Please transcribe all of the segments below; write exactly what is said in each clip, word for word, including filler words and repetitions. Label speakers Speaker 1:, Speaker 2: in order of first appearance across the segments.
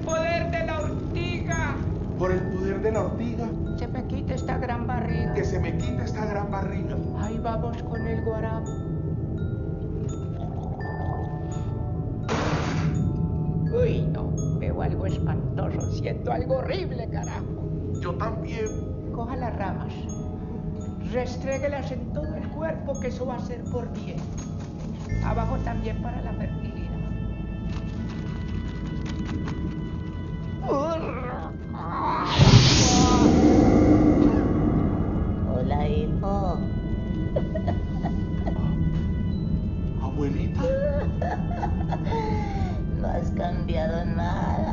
Speaker 1: poder de la ortiga.
Speaker 2: Por el poder de la ortiga.
Speaker 1: Se me quita esta gran barriga.
Speaker 2: Que se me quita esta gran barriga.
Speaker 1: Ahí vamos con el guaramo. Uy, no, veo algo espantoso, siento algo horrible, carajo.
Speaker 2: Yo también.
Speaker 1: Coja las ramas, restréguelas en todo el cuerpo, que eso va a ser por bien. Abajo también para la fertilidad.
Speaker 3: Hola, hijo.
Speaker 2: Abuelita.
Speaker 3: No has cambiado nada.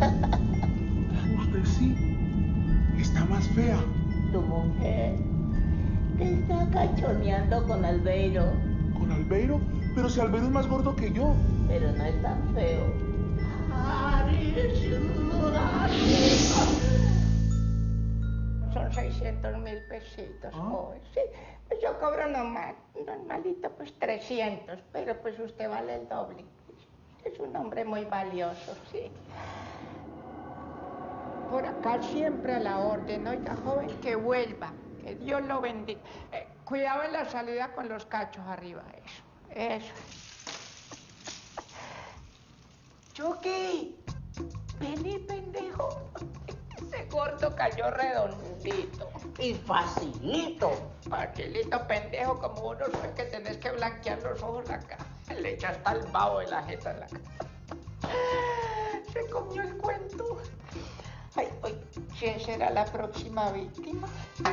Speaker 2: Usted sí. Está más fea.
Speaker 3: Tu mujer te está cachoneando con Albeiro.
Speaker 2: ¿Con Albeiro? Pero si Albeiro es más gordo que yo.
Speaker 3: Pero no es tan feo.
Speaker 1: Son seiscientos mil pesitos,
Speaker 2: ¿Ah?
Speaker 1: joven. Sí, pues yo cobro normal, normalito, pues trescientos, pero pues usted vale el doble. Es un hombre muy valioso, sí. Por acá siempre a la orden, oiga, joven, que vuelva, que Dios lo bendiga. Eh, cuidado en la salida con los cachos arriba, eso, eso. Chucky, vení, pendejo. Ese gordo cayó redondito.
Speaker 3: Y facilito.
Speaker 1: Facilito, pendejo, como uno sabe que tenés que blanquear los ojos acá. Le echas tal babo de la jeta en la cara. Se comió el cuento. Ay, ay, ¿quién será la próxima víctima?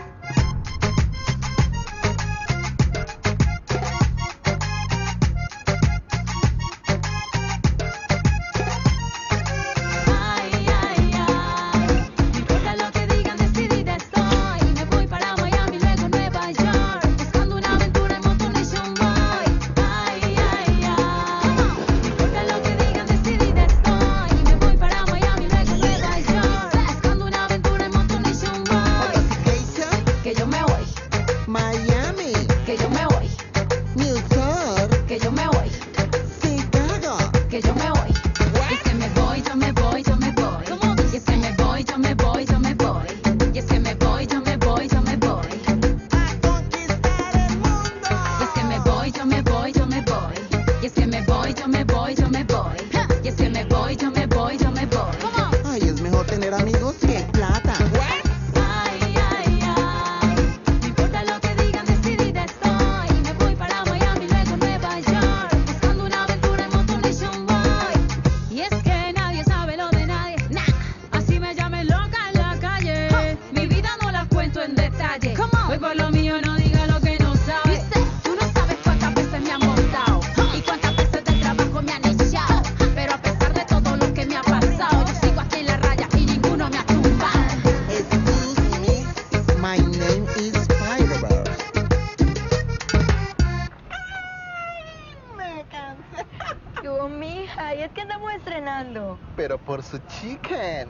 Speaker 4: Pero por su chicken.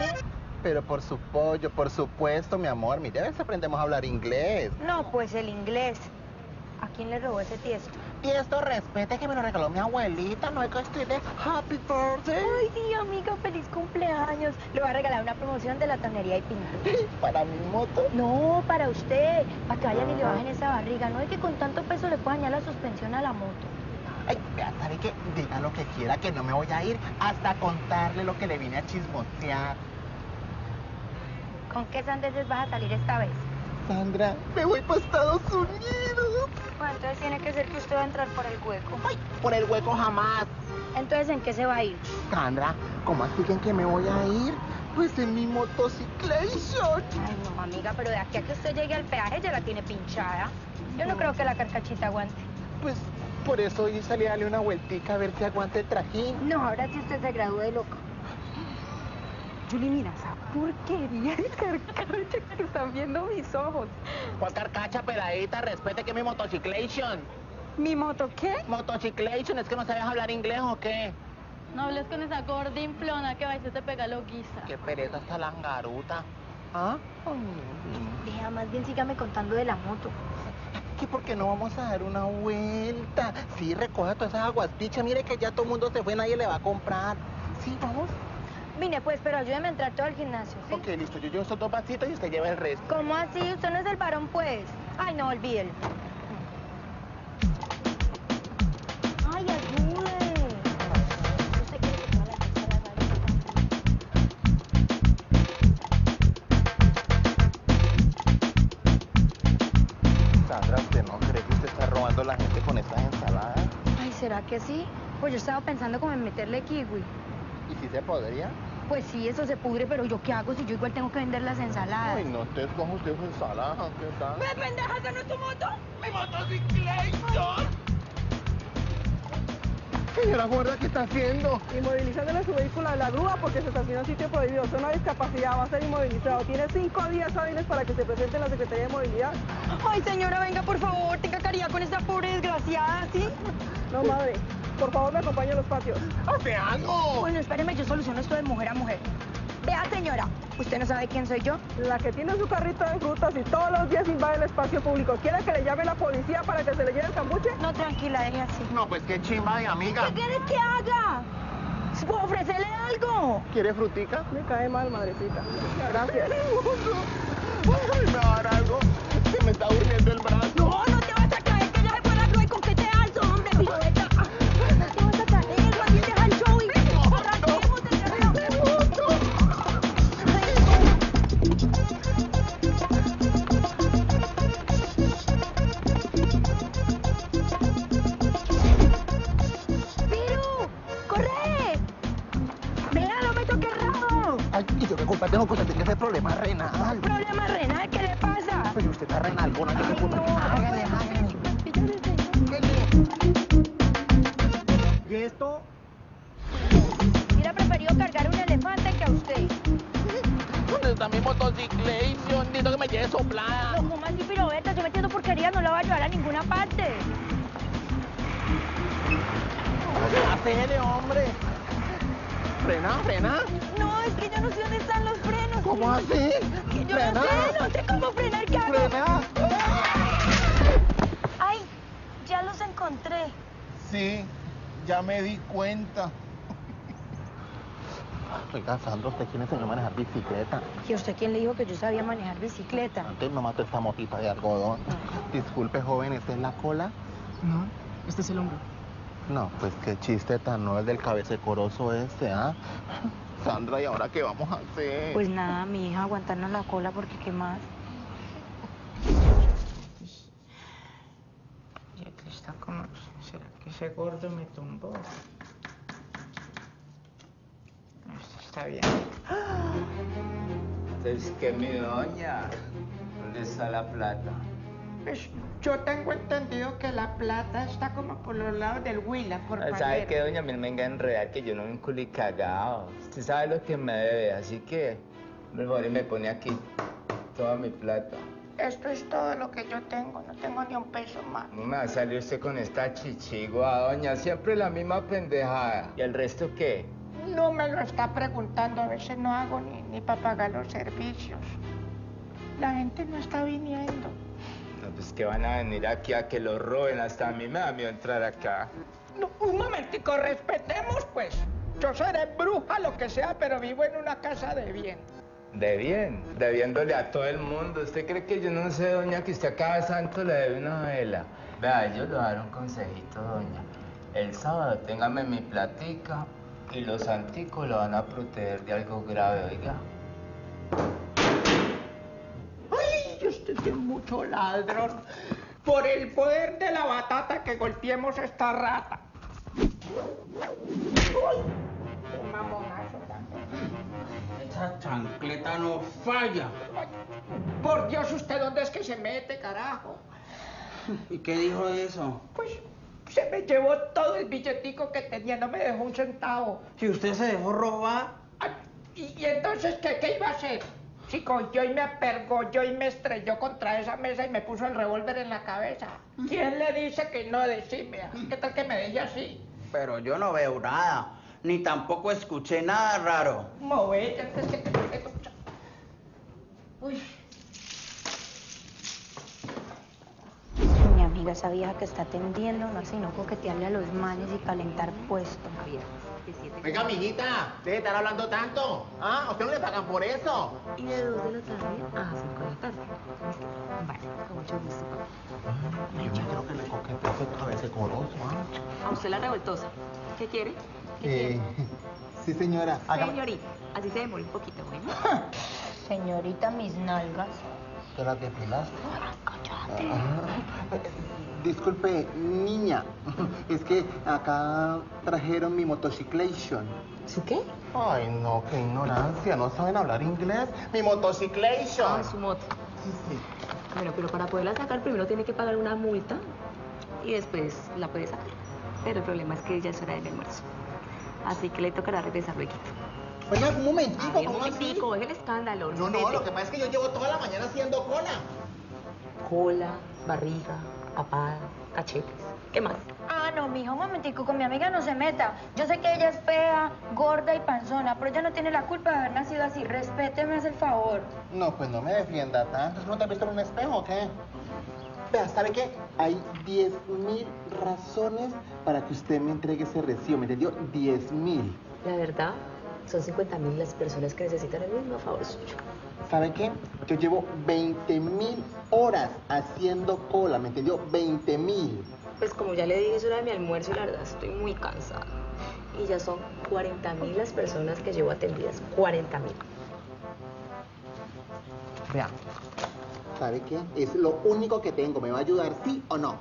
Speaker 4: Pero por su pollo, por supuesto, mi amor. Mira, a ver si aprendemos a hablar inglés.
Speaker 5: No, pues el inglés. ¿A quién le robó ese tiesto?
Speaker 4: Tiesto, respete que me lo regaló mi abuelita. No es que estoy de happy birthday.
Speaker 5: Ay, sí, amiga, feliz cumpleaños. Le voy a regalar una promoción de la tonería y pintura.
Speaker 4: ¿Para mi moto?
Speaker 5: No, para usted. Para que vayan y le bajen esa barriga. No es que con tanto peso le pueda dañar la suspensión a la moto.
Speaker 4: Ay, vea, ¿sabe qué? Diga lo que quiera, que no me voy a ir hasta contarle lo que le vine a chismosear.
Speaker 5: ¿Con qué sandeces vas a salir esta vez?
Speaker 4: Sandra, me voy para Estados Unidos.
Speaker 5: Bueno, entonces tiene que ser que usted va a entrar por el hueco.
Speaker 4: Ay, por el hueco jamás.
Speaker 5: Entonces, ¿en qué se va a ir?
Speaker 4: Sandra, ¿cómo así que en qué me voy a ir? Pues en mi motociclation.
Speaker 5: Ay, no, amiga, pero de aquí a que usted llegue al peaje ya la tiene pinchada. Yo no creo que la carcachita aguante.
Speaker 4: Pues por eso hoy salí a darle una vueltica a ver si aguanta el trajín.
Speaker 5: No, ahora sí usted se gradúe de loco. Juli, mira, esa porquería de carcacha que están viendo mis ojos.
Speaker 4: ¿Cuál carcacha, peladita? Respete que es mi motociclation.
Speaker 5: ¿Mi moto qué?
Speaker 4: Motociclation, ¿es que no sabes hablar inglés o qué?
Speaker 6: No hables con esa gordinflona que va y se te pega lo guisa.
Speaker 4: Qué pereza esta langaruta. ¿Ah?
Speaker 5: Deja, más bien sígame contando de la moto.
Speaker 4: ¿Qué por qué no vamos a dar una vuelta? Sí, recoja todas esas aguas, picha, mire que ya todo el mundo se fue, nadie le va a comprar. Sí, vamos.
Speaker 7: Vine, pues, pero ayúdeme a entrar todo al gimnasio, ¿sí?
Speaker 4: Ok, listo. Yo llevo estos dos vasitos y usted lleva el resto.
Speaker 7: ¿Cómo así? Usted no es el varón, pues. Ay, no, olvídelo. Ay, ayude. ¿Usted quiere que toda la gente la vaya?
Speaker 4: Sandra, ¿usted no cree que usted está robando a la gente con estas ensaladas?
Speaker 7: Ay, ¿será que sí? Pues yo estaba pensando como en meterle kiwi.
Speaker 4: ¿Y si se podría?
Speaker 7: Pues sí, eso se pudre, pero ¿yo qué hago si yo igual tengo que vender las ensaladas?
Speaker 4: Ay, no te coja usted su ensalada, ¿qué tal?
Speaker 7: ¡Me pendeja, esa no es tu moto!
Speaker 1: ¡Mi motocicleta!
Speaker 4: Señora gorda, ¿qué está haciendo?
Speaker 8: Inmovilizándole su vehículo a la grúa porque se estaciona en sitio prohibido. Es una discapacidad, va a ser inmovilizado. Tiene cinco días hábiles para que se presente en la Secretaría de Movilidad.
Speaker 7: Ay, señora, venga, por favor, tenga caridad con esta pobre desgraciada, ¿sí?
Speaker 8: No, madre. Por favor, me acompaña a los patios.
Speaker 4: ¡Aseano!
Speaker 7: Bueno, espéreme, yo soluciono esto de mujer a mujer. Vea, señora, ¿usted no sabe quién soy yo?
Speaker 8: La que tiene su carrito de frutas y todos los días invade el espacio público. ¿Quiere que le llame la policía para que se le lleve el cambuche?
Speaker 7: No, tranquila, deje así.
Speaker 4: No, pues qué chimba de amiga.
Speaker 7: ¿Qué quieres que haga? ¿Puedo ofrecerle algo?
Speaker 4: ¿Quiere frutica?
Speaker 8: Me cae mal, madrecita. Gracias.
Speaker 4: Ay, me va a dar algo. Se me está durmiendo el brazo.
Speaker 7: No, no te vas a caer, que ya se fuera y con qué te alzo, hombre, pirueta. No te vas a caer, más bien deja el show y arranquemos el reloj. ¡Piru! ¡Corre! ¡Vea, no me toques rabo!
Speaker 4: Ay, ¿y yo qué culpa tengo que usted tenga ese problema renal?
Speaker 7: ¿Problema renal? ¿Qué le pasa?
Speaker 4: Pues usted está renal, bueno, yo qué culpa.
Speaker 7: no.
Speaker 4: Hágale, hágale. ¿Y esto?
Speaker 7: Hubiera preferido cargar un elefante que a usted.
Speaker 1: ¿Dónde está mi motocicleta? Necesito que me lleve soplada.
Speaker 7: No, ¿cómo así, pirueta? Yo metiendo porquería, no la va a llevar a ninguna parte.
Speaker 4: ¡Hacele, hombre! ¿Frena, frena?
Speaker 7: No, es que yo no sé dónde están los frenos.
Speaker 4: ¿Cómo así?
Speaker 7: Que yo
Speaker 4: ¿Frena?
Speaker 7: no sé, no sé cómo frenar el carro.
Speaker 4: ¿Frena?
Speaker 7: Ay, ya los encontré.
Speaker 2: Sí, ya me di cuenta.
Speaker 4: Oiga, Sandra, ¿usted quién enseñó a manejar bicicleta?
Speaker 7: ¿Y a usted quién le dijo que yo sabía manejar bicicleta?
Speaker 4: Antes me mató esta motita de algodón. Disculpe, joven, ¿esta es la cola?
Speaker 9: No, este es el hombro.
Speaker 4: No, pues qué chiste tan no el del cabececoroso este, ¿ah? Sandra, ¿y ahora qué vamos a hacer?
Speaker 7: Pues nada, mi hija, aguantarnos la cola porque qué más.
Speaker 1: Y aquí está como... ¿Será que ese gordo me tumbó? Esto está bien.
Speaker 10: Es que mi doña, ¿dónde está la plata?
Speaker 1: Pues yo tengo entendido que la plata está como por los lados del Huila, por
Speaker 10: ¿Sabe
Speaker 1: Palmera.
Speaker 10: qué, doña? A mí no me venga a enredar que yo no me culí cagado. Usted sabe lo que me debe, así que... Mejor y me pone aquí toda mi plata.
Speaker 1: Esto es todo lo que yo tengo, no tengo ni un peso más.
Speaker 10: No me va a salir usted con esta chichigua, doña. Siempre la misma pendejada. ¿Y el resto qué?
Speaker 1: No me lo está preguntando, a veces no hago ni, ni para pagar los servicios. La gente no está viniendo.
Speaker 10: No, pues que van a venir aquí a que lo roben. Hasta a mí me da miedo entrar acá.
Speaker 1: No, un momentico, respetemos pues. Yo seré bruja, lo que sea, pero vivo en una casa de bien.
Speaker 10: De bien, debiéndole a todo el mundo. ¿Usted cree que yo no sé, doña, que usted a cada santo le debe una vela? Vea, yo le voy a dar un consejito, doña. El sábado téngame mi platica y los santicos lo van a proteger de algo grave, oiga.
Speaker 1: ¡Ay, usted es mucho ladrón! Por el poder de la batata que golpeemos a esta rata. ¡Uy! ¡Qué mamonazo también!
Speaker 9: Esa chancleta no falla.
Speaker 1: Ay, por Dios, ¿usted dónde es que se mete, carajo?
Speaker 9: ¿Y qué dijo de eso?
Speaker 1: Pues se me llevó todo el billetico que tenía, no me dejó un centavo.
Speaker 9: Si usted se dejó robar.
Speaker 1: Ay, ¿y, y entonces qué, qué iba a hacer? Si cogió y me apergolló y me estrelló contra esa mesa y me puso el revólver en la cabeza. ¿Quién le dice que no? Decime, ¿qué tal que me deje así?
Speaker 9: Pero yo no veo nada. Ni tampoco escuché nada raro.
Speaker 1: Movete antes que te pegue tu... Uy.
Speaker 7: Mi amiga, esa vieja que está atendiendo, no hace sino coquetearle a los manes y calentar puesto.
Speaker 5: siete.
Speaker 4: Venga, amiguita, deje de estar hablando tanto. ¿Ah? ¿A usted no le pagan por eso?
Speaker 5: Y de dos de la tarde a cinco de la tarde. ¿Listo? Vale, con mucho gusto.
Speaker 4: Yo no creo que le coquetee ese cabeza corozo, ¿ah?
Speaker 5: A usted la revoltosa. ¿Qué quiere? ¿Qué
Speaker 4: Eh,
Speaker 5: quiere?
Speaker 4: sí, señora. Hágame-
Speaker 5: Señorita, así se demora un poquito, bueno.
Speaker 3: Señorita, mis nalgas.
Speaker 4: ¿Te las depilaste?
Speaker 3: Cállate.
Speaker 4: Ah, disculpe, niña. Es que acá trajeron mi motociclation.
Speaker 5: ¿Su qué?
Speaker 4: Ay, no, qué ignorancia. ¿No saben hablar inglés? Mi motociclation.
Speaker 5: Ah, su moto.
Speaker 4: Sí, sí.
Speaker 5: Bueno, pero para poderla sacar primero tiene que pagar una multa y después la puede sacar. Pero el problema es que ya es hora del almuerzo. Así que le tocará regresar luego.
Speaker 4: Oiga, un momentico,
Speaker 5: Ay, un
Speaker 4: ¿cómo así?
Speaker 5: momentico, es el escándalo.
Speaker 4: No, no,
Speaker 5: respete.
Speaker 4: lo que pasa es que yo llevo toda la mañana haciendo cola.
Speaker 5: Cola, barriga, papada, cachetes. ¿Qué más?
Speaker 3: Ah, no, mijo, un momentico, con mi amiga no se meta. Yo sé que ella es fea, gorda y panzona, pero ella no tiene la culpa de haber nacido así. Respéteme, hace el favor.
Speaker 4: No, pues no me defienda tanto. ¿No te has visto en un espejo o qué? Vea, ¿sabe qué? Hay diez mil razones para que usted me entregue ese recibo, ¿me entendió? diez mil.
Speaker 5: La verdad, son cincuenta mil las personas que necesitan el mismo favor suyo.
Speaker 4: ¿Sabe qué? Yo llevo veinte mil horas haciendo cola, ¿me entendió? veinte mil.
Speaker 5: Pues como ya le dije, es hora de mi almuerzo y la verdad estoy muy cansada. Y ya son cuarenta mil las personas que llevo atendidas. cuarenta mil.
Speaker 4: Vea, ¿sabe qué? Es lo único que tengo. ¿Me va a ayudar, sí o no?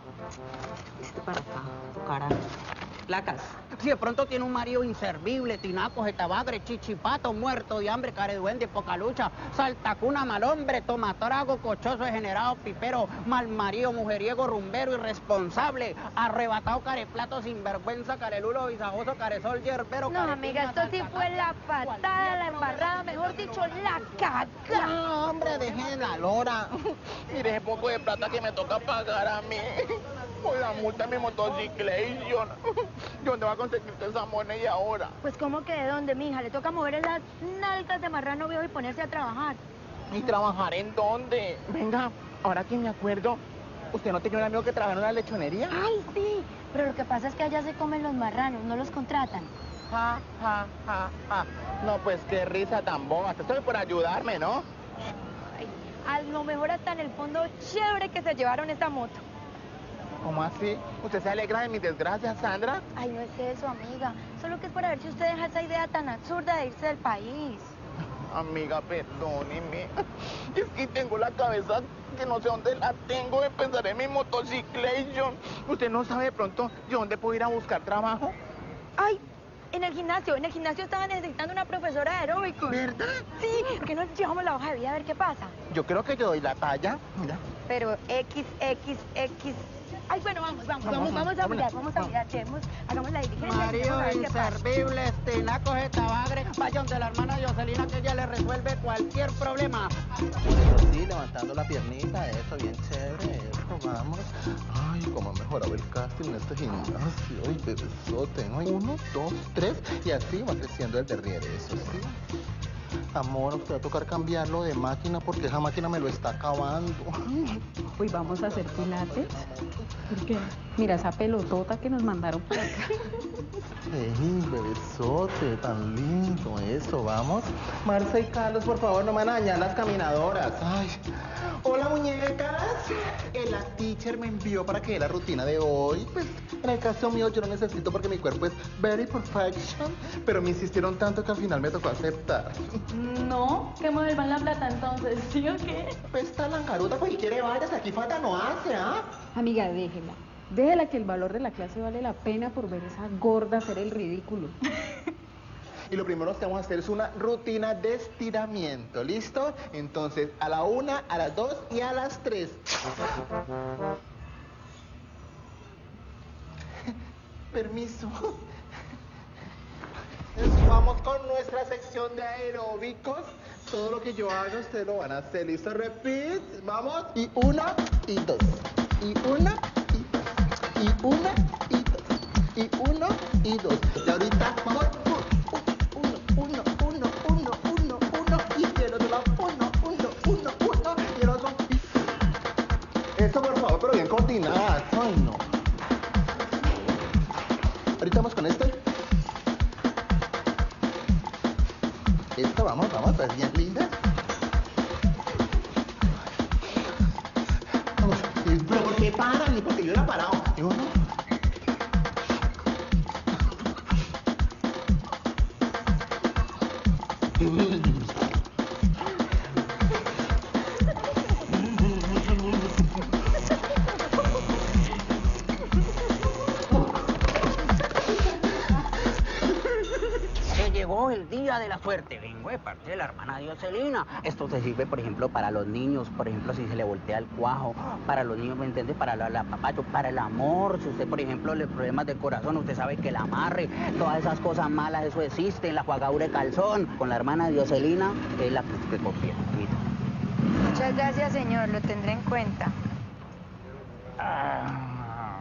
Speaker 5: Este para acá, tu cara. Placas.
Speaker 11: Si de pronto tiene un marido inservible, tinaco, jetabagre, chichipato, muerto de hambre, careduende, poca lucha, saltacuna, mal hombre, toma trago, cochoso, degenerado, pipero, mal marido, mujeriego, rumbero, irresponsable, arrebatado, careplato, sinvergüenza, carelulo, visajoso, caresol, yerbero,
Speaker 3: No, amiga, esto sí fue la patada, la embarrada, mejor dicho, la caca.
Speaker 4: No, hombre, deje la lora. Mire ese poco de plata que me toca pagar a mí. Por la multa de mi motociclation. ¿Yo dónde va a conseguir esa moneda ahora?
Speaker 3: Pues, ¿cómo que de dónde, mija? Le toca mover esas nalgas de marrano viejo y ponerse a trabajar.
Speaker 4: ¿Y trabajar en dónde? Venga, ahora que me acuerdo, ¿usted no tenía un amigo que trabaja en una lechonería?
Speaker 3: Ay, sí, pero lo que pasa es que allá se comen los marranos, no los contratan.
Speaker 4: Ja, ja, ja, ja. No, pues qué risa tan boba. Te estoy por ayudarme, ¿no?
Speaker 3: Ay, a lo mejor hasta en el fondo chévere que se llevaron esta moto.
Speaker 4: ¿Cómo así? ¿Usted se alegra de mis desgracias, Sandra?
Speaker 3: Ay, no es eso, amiga. Solo que es para ver si usted deja esa idea tan absurda de irse del país.
Speaker 4: Amiga, perdóneme. Es que tengo la cabeza que no sé dónde la tengo de pensar en mi motociclation. ¿Usted no sabe de pronto yo dónde puedo ir a buscar trabajo?
Speaker 3: Ay, en el gimnasio. En el gimnasio estaban necesitando una profesora de aeróbicos.
Speaker 4: ¿Verdad?
Speaker 3: Sí, ¿por qué no llevamos la hoja de vida a ver qué pasa?
Speaker 4: Yo creo que yo doy la talla. Mira.
Speaker 3: Pero X, X, X. Ay, bueno, vamos, vamos, vamos, vamos a mirar, vamos a mirar, llevemos, hagamos la diligencia.
Speaker 11: Marido
Speaker 3: vamos a ver qué pasa.
Speaker 11: inservible, tinaco, jetabagre, vaya donde la hermana Jocelina que ella le resuelve cualquier problema.
Speaker 4: Sí, levantando la piernita, eso, bien chévere, eso, vamos. Ay, cómo ha mejorado el casting en este gimnasio. Ay, bebesote, ¿no? Uno, dos, tres, y así va creciendo el derriere, eso sí. Amor, usted va a tocar cambiarlo de máquina porque esa máquina me lo está acabando.
Speaker 5: Hoy vamos a hacer pilates. ¿Por qué? Mira esa pelotota que nos mandaron por acá.
Speaker 4: Ey, bebesote, tan lindo eso, vamos. Marcia y Carlos, por favor, no me van a dañar las caminadoras. Ay, hola, muñecas. Eh, La teacher me envió para que dé la rutina de hoy. Pues, en el caso mío, yo no necesito porque mi cuerpo es very perfection, pero me insistieron tanto que al final me tocó aceptar.
Speaker 6: No, que me devuelvan la plata entonces, ¿sí o qué?
Speaker 4: Pues esta langaruta, pues, si quiere vayas, aquí falta no hace, ¿ah?
Speaker 5: Amiga, déjela. Déjela que el valor de la clase vale la pena por ver esa gorda hacer el ridículo.
Speaker 4: Y lo primero que vamos a hacer es una rutina de estiramiento, ¿listo? Entonces, a la una, a las dos y a las tres. Permiso. Entonces, vamos con nuestra sección de aeróbicos. Todo lo que yo haga, ustedes lo van a hacer. ¿Listo? Repeat. Vamos. Y una, y dos. Y una, y dos. Y una, y dos. Y uno, y dos. Y ahorita, vamos. Uno, uno, uno, uno, uno, uno. Y el otro lado. Uno, uno, uno, uno. Y el otro. Eso, por favor, pero bien coordinadas. Ay, no. Ahorita vamos con este. vamos, vamos, pues bien lindas. Vamos, eh, pero ¿por qué paran? Ni porque yo la he parado. Yo no.
Speaker 11: Llegó el día de la suerte, vengo de parte de la hermana Dioselina. Esto se sirve, por ejemplo, para los niños, por ejemplo, si se le voltea el cuajo, para los niños, ¿me entiende? Para la, la papacho, para el amor, si usted, por ejemplo, le problemas del corazón, usted sabe que el amarre, todas esas cosas malas, eso existe, la jugadura de calzón. Con la hermana Dioselina es la que confía.
Speaker 3: Muchas gracias, señor, lo tendré en cuenta.
Speaker 10: Ah,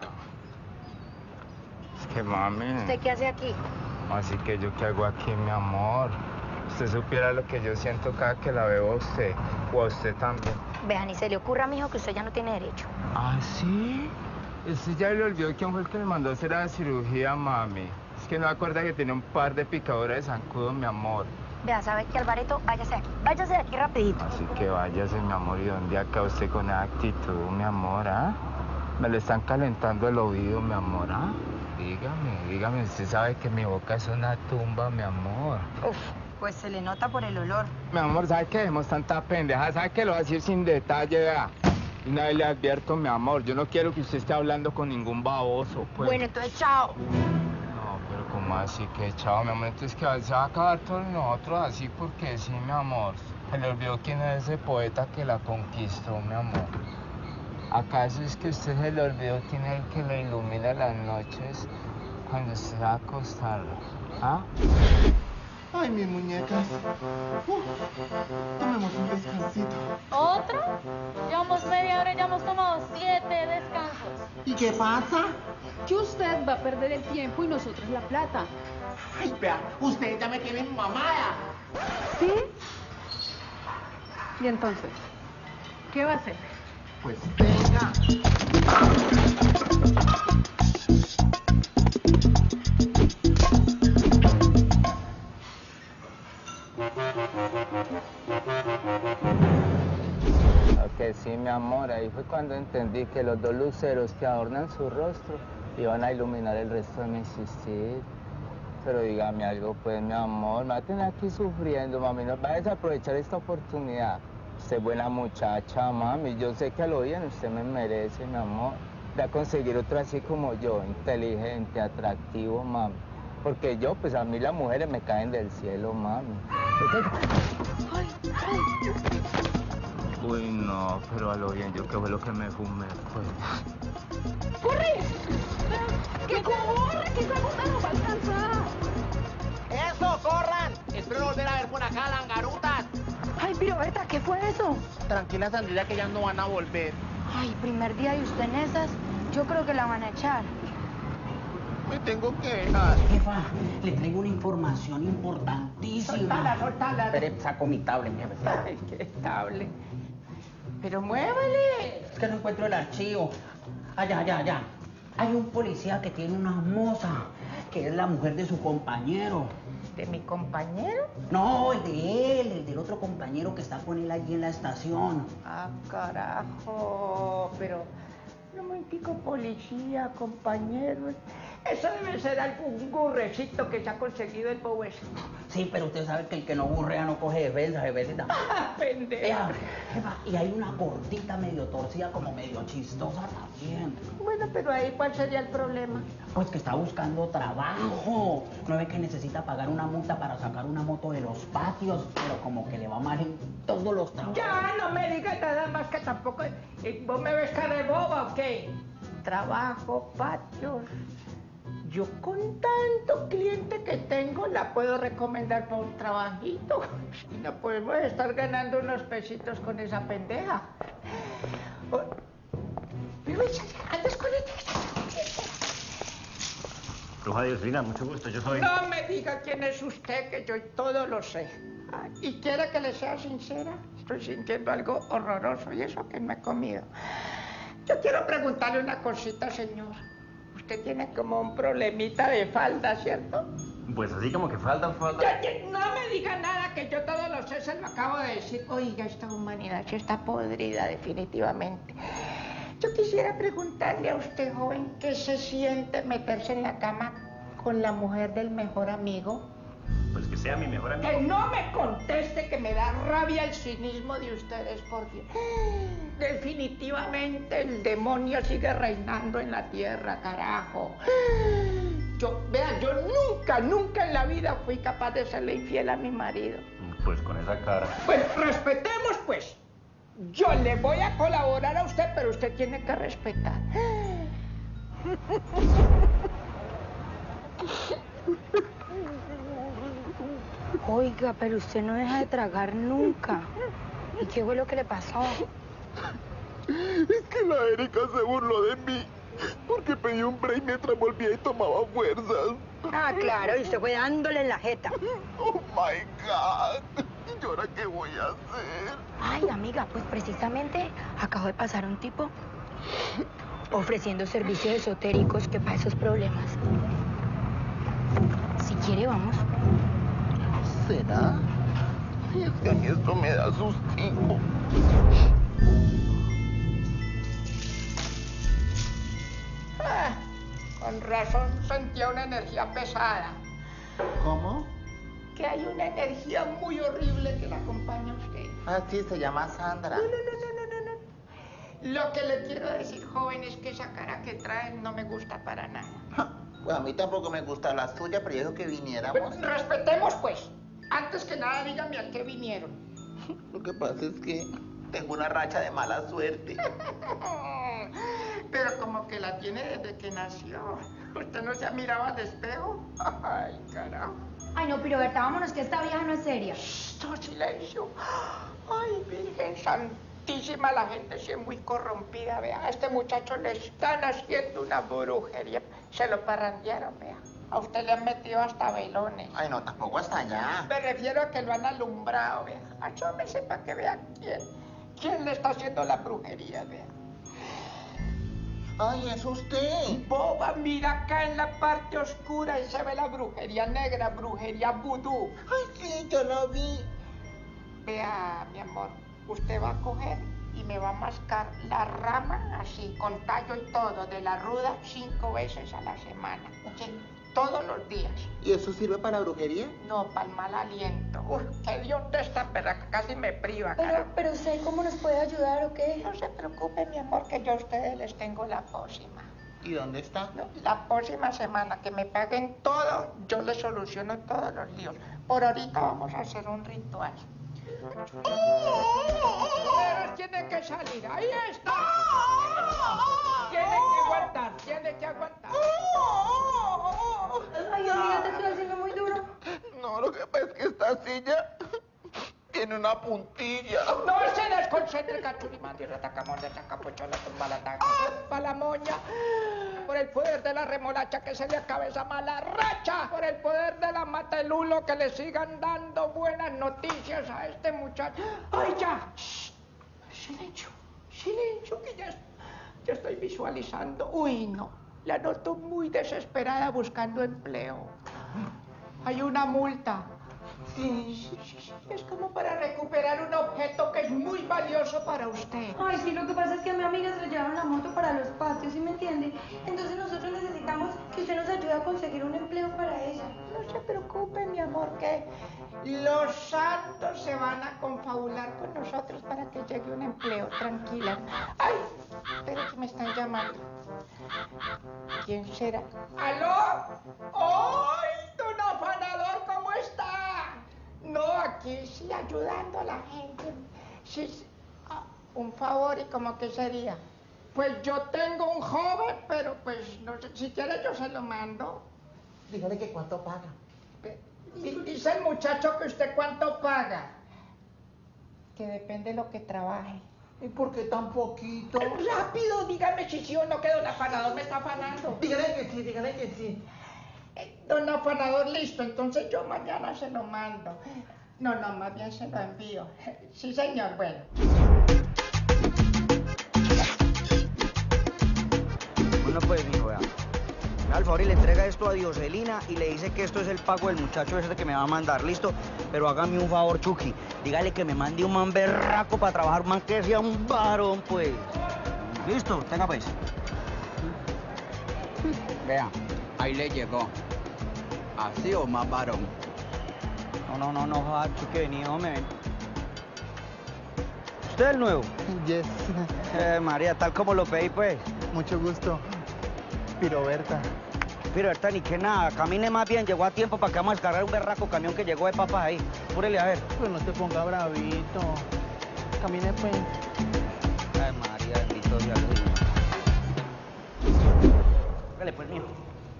Speaker 10: es que mami.
Speaker 3: ¿Usted qué hace aquí?
Speaker 10: Así que yo qué hago aquí, mi amor. Usted supiera lo que yo siento cada que la veo a usted, o a usted también.
Speaker 3: Vea, ni se le ocurra, mijo, que usted ya no tiene derecho.
Speaker 10: ¿Ah, sí? Usted ya le olvidó quién fue el que le mandó a hacer la cirugía, mami. Es que no acuerda que tiene un par de picaduras de zancudo, mi amor.
Speaker 3: Vea, ¿sabe qué, Alvareto? Váyase de aquí, váyase de aquí rapidito.
Speaker 10: Así que váyase, mi amor, ¿y dónde acá usted con esa actitud, mi amor, ah? Me le están calentando el oído, mi amor, ¿ah? Dígame, dígame, usted sabe que mi boca es una tumba, mi amor.
Speaker 3: Uf, pues se le nota por el olor.
Speaker 10: Mi amor, ¿sabe qué? Dejemos tanta pendeja, ¿sabe qué? Lo voy a decir sin detalle, vea. Y una vez le advierto, mi amor, yo no quiero que usted esté hablando con ningún baboso, pues.
Speaker 3: Bueno, entonces, chao.
Speaker 10: No, pero ¿cómo así que chao, mi amor? Entonces, que se va a acabar todos nosotros así porque sí, mi amor. Se le olvidó quién es ese poeta que la conquistó, mi amor. ¿Acaso es que usted se le olvidó quién es el que le ilumina las noches cuando se va a acostar? ¿Ah?
Speaker 4: Ay, mis muñecas. Uh, tomemos un descansito.
Speaker 6: ¿Otro? Llevamos media hora y ya hemos tomado siete descansos.
Speaker 4: ¿Y qué pasa?
Speaker 12: Que usted va a perder el tiempo y nosotros la plata.
Speaker 4: Ay, vea, ustedes ya me tienen mamada.
Speaker 12: ¿Sí? ¿Y entonces? ¿Qué va a hacer?
Speaker 4: Pues venga.
Speaker 10: Ok, sí, mi amor, ahí fue cuando entendí que los dos luceros que adornan su rostro iban a iluminar el resto de mi existir. Pero dígame algo, pues, mi amor, me va a tener aquí sufriendo, mami, no va a desaprovechar esta oportunidad. Usted es buena muchacha, mami, yo sé que a lo bien usted me merece, mi amor. De a conseguir otro así como yo, inteligente, atractivo, mami. Porque yo, pues a mí las mujeres me caen del cielo, mami.
Speaker 12: Ay, ay.
Speaker 10: Uy, no, pero a lo bien, yo qué fue lo que me fumé, pues.
Speaker 12: ¡Corre! ¡Que corre! ¡Que esa gota nos va a alcanzar!
Speaker 11: ¡Eso, corran! Espero volver a ver por acá, langarutas.
Speaker 3: Ay, Piroveta, ¿qué fue eso?
Speaker 4: Tranquila, Sandrita, que ya no van a volver.
Speaker 3: Ay, primer día y usted en esas, yo creo que la van a echar.
Speaker 4: Me tengo que dejar.
Speaker 11: Jefa, le traigo una información importantísima.
Speaker 1: Soltala, soltala.
Speaker 11: Espere, saco mi tablet, jefe.
Speaker 1: Ay, qué tablet. Pero muévele.
Speaker 11: Es que no encuentro el archivo. Allá, allá, allá. Hay un policía que tiene una moza, que es la mujer de su compañero.
Speaker 1: ¿De mi compañero?
Speaker 11: No, el de él, el del otro compañero que está con él allí en la estación.
Speaker 1: Ah, carajo. Pero, un momentico, policía, compañero. Eso debe ser algún gurrecito que se ha conseguido el bobo ese.
Speaker 11: Sí, pero usted sabe que el que no burrea no coge defensa, jefecita.
Speaker 1: ¡Ah, pendeja!
Speaker 11: Jefa, y hay una gordita medio torcida, como medio chistosa también.
Speaker 1: Bueno, pero ahí, ¿cuál sería el problema?
Speaker 11: Pues que está buscando trabajo. No ve que necesita pagar una multa para sacar una moto de los patios, pero como que le va mal en todos los trabajos.
Speaker 1: Ya, no me digas nada más que tampoco... eh, ¿Vos me ves cara de boba o qué? Trabajo, patios... Yo con tanto cliente que tengo la puedo recomendar para un trabajito. Y no podemos estar ganando unos pesitos con esa pendeja. Oh, pero antes con esta...
Speaker 13: Bruja Dioselina, mucho gusto, yo soy...
Speaker 1: No me diga quién es usted, que yo todo lo sé. Ah, ¿y quiere que le sea sincera? Estoy sintiendo algo horroroso y eso que me he comido. Yo quiero preguntarle una cosita, señor. Usted tiene como un problemita de falda, ¿cierto?
Speaker 13: Pues así como que falta, falta...
Speaker 1: Ya, ya, no me diga nada, que yo sé, se lo acabo de decir. Oiga, esta humanidad sí está podrida definitivamente. Yo quisiera preguntarle a usted, joven, ¿qué se siente meterse en la cama con la mujer del mejor amigo?
Speaker 13: Pues que sea mi mejor amigo.
Speaker 1: Que no me conteste, que me da rabia el cinismo de ustedes, por Dios. Definitivamente el demonio sigue reinando en la tierra, carajo. Yo, vean, yo nunca, nunca en la vida fui capaz de serle infiel a mi marido.
Speaker 13: Pues con esa cara.
Speaker 1: Bueno, respetemos, pues. Yo le voy a colaborar a usted, pero usted tiene que respetar.
Speaker 3: Oiga, pero usted no deja de tragar nunca. ¿Y qué fue lo que le pasó?
Speaker 2: Es que la Erika se burló de mí porque pedí un break mientras volvía y tomaba fuerzas.
Speaker 3: Ah, claro, y usted fue dándole en la jeta.
Speaker 2: Oh my God. ¿Y ahora qué voy a hacer?
Speaker 3: Ay, amiga, pues precisamente acabo de pasar un tipo ofreciendo servicios esotéricos que para esos problemas. Si quiere, vamos.
Speaker 2: ¿Será? Es que a mí esto me da sustico.
Speaker 1: Ah, con razón sentía una energía pesada.
Speaker 4: ¿Cómo?
Speaker 1: Que hay una energía muy horrible que la acompaña a usted.
Speaker 4: Ah, sí, se llama Sandra.
Speaker 1: No, no, no, no, no, no. Lo que le quiero decir, joven, es que esa cara que traen no me gusta para nada.
Speaker 4: Bueno, a mí tampoco me gusta la suya, pero yo digo que viniéramos.
Speaker 1: Bueno, respetemos, pues. Antes que nada, dígame a qué vinieron.
Speaker 4: Lo que pasa es que tengo una racha de mala suerte.
Speaker 1: Pero como que la tiene desde que nació. ¿Usted no se ha mirado al espejo? Ay, carajo.
Speaker 3: Ay, no, pero Berta, vámonos, que esta vieja no es seria.
Speaker 1: ¡Shh! Silencio. Ay, Virgen Santísima, la gente sí es muy corrompida, vea. A este muchacho le están haciendo una brujería. Se lo parrandearon, vea. A usted le han metido hasta velones.
Speaker 4: Ay, no, tampoco hasta allá.
Speaker 1: Me refiero a que lo han alumbrado, vea. Asómese para que vean quién. ¿Quién le está haciendo la brujería, vea?
Speaker 4: Ay, es usted.
Speaker 1: Boba, mira acá en la parte oscura y se ve la brujería negra, brujería vudú.
Speaker 4: Ay, sí, yo lo vi.
Speaker 1: Vea, mi amor, usted va a coger y me va a mascar la rama así, con tallo y todo, de la ruda cinco veces a la semana. Sí, todos los días.
Speaker 4: ¿Y eso sirve para la brujería?
Speaker 1: No, para el mal aliento. Uy, qué Dios de esta perra, casi me priva,
Speaker 3: Pero,
Speaker 1: carajo.
Speaker 3: pero usted, ¿cómo nos puede ayudar o qué?
Speaker 1: No se preocupe, mi amor, que yo a ustedes les tengo la pócima.
Speaker 4: ¿Y dónde está?
Speaker 1: No, la próxima semana que me paguen todo, yo les soluciono todos los líos. Por ahorita vamos a hacer un ritual. Pero tiene que salir, ahí está. Tiene que aguantar, tiene que aguantar.
Speaker 3: Ay, amiga, te estoy haciendo muy duro.
Speaker 2: No, lo que pasa es que esta silla tiene una puntilla.
Speaker 1: No se desconcentre, cachurimandi, retacamón, de sacapuchola, tumbalataca, palamoña. Por el poder de la remolacha que se le acabe esa mala racha. Por el poder de la matelulo que le sigan dando buenas noticias a este muchacho. ¡Ay, ya! Shh. Silencio, silencio, que ya, ya estoy visualizando. Uy, no, la noto muy desesperada buscando empleo. Hay una multa. Sí, sí, sí, sí. Es como para recuperar un objeto que es muy valioso para usted.
Speaker 3: Ay, sí, lo que pasa es que a mi amiga se le llevaron la moto para los patios, ¿sí me entiende? Entonces nosotros necesitamos que usted nos ayude a conseguir un empleo para ella.
Speaker 1: No se preocupe, mi amor, que los santos se van a confabular con nosotros para que llegue un empleo. Tranquila. Ay, espera que me están llamando. ¿Quién será? ¿Aló? ¡Ay, don afanador, ¿cómo está? No, aquí sí, ayudando a la gente. Sí, sí. Ah, un favor, ¿y cómo que sería? Pues yo tengo un joven, pero pues no sé, si quiere yo se lo mando.
Speaker 4: Dígale que cuánto paga.
Speaker 1: Y dice el muchacho que usted cuánto paga. Que depende de lo que trabaje.
Speaker 4: ¿Y por qué tan poquito?
Speaker 1: Rápido, dígame si sí o no, que don afanador me está afanando.
Speaker 4: Dígale que sí, dígale que sí.
Speaker 1: Eh, don afanador, listo, entonces yo mañana se lo mando. No, no, más bien se lo envío. Sí, señor, bueno.
Speaker 14: Bueno, pues, mijo, vea. Al favor y le entrega esto a Dioselina y le dice que esto es el pago del muchacho ese que me va a mandar, ¿listo? Pero hágame un favor, Chucky. Dígale que me mande un man berraco para trabajar, un man que sea un varón, pues. ¿Listo? Tenga pues.
Speaker 11: Vea, ahí le llegó. ¿Así o más varón?
Speaker 14: No, no, no, no, joda, Chucky, vení, hombre, ven. ¿Usted es el nuevo?
Speaker 4: Yes.
Speaker 14: Eh, María, tal como lo pedí, pues.
Speaker 4: Mucho gusto. Piroberta.
Speaker 14: Piroberta, ni que nada. Camine más bien, llegó a tiempo para que vamos a descargar un berraco camión que llegó de papas ahí. Púrele a ver.
Speaker 4: Pues no te ponga bravito. Camine, pues.
Speaker 14: Ay, María, bendito Dios. Dale, pues, mío.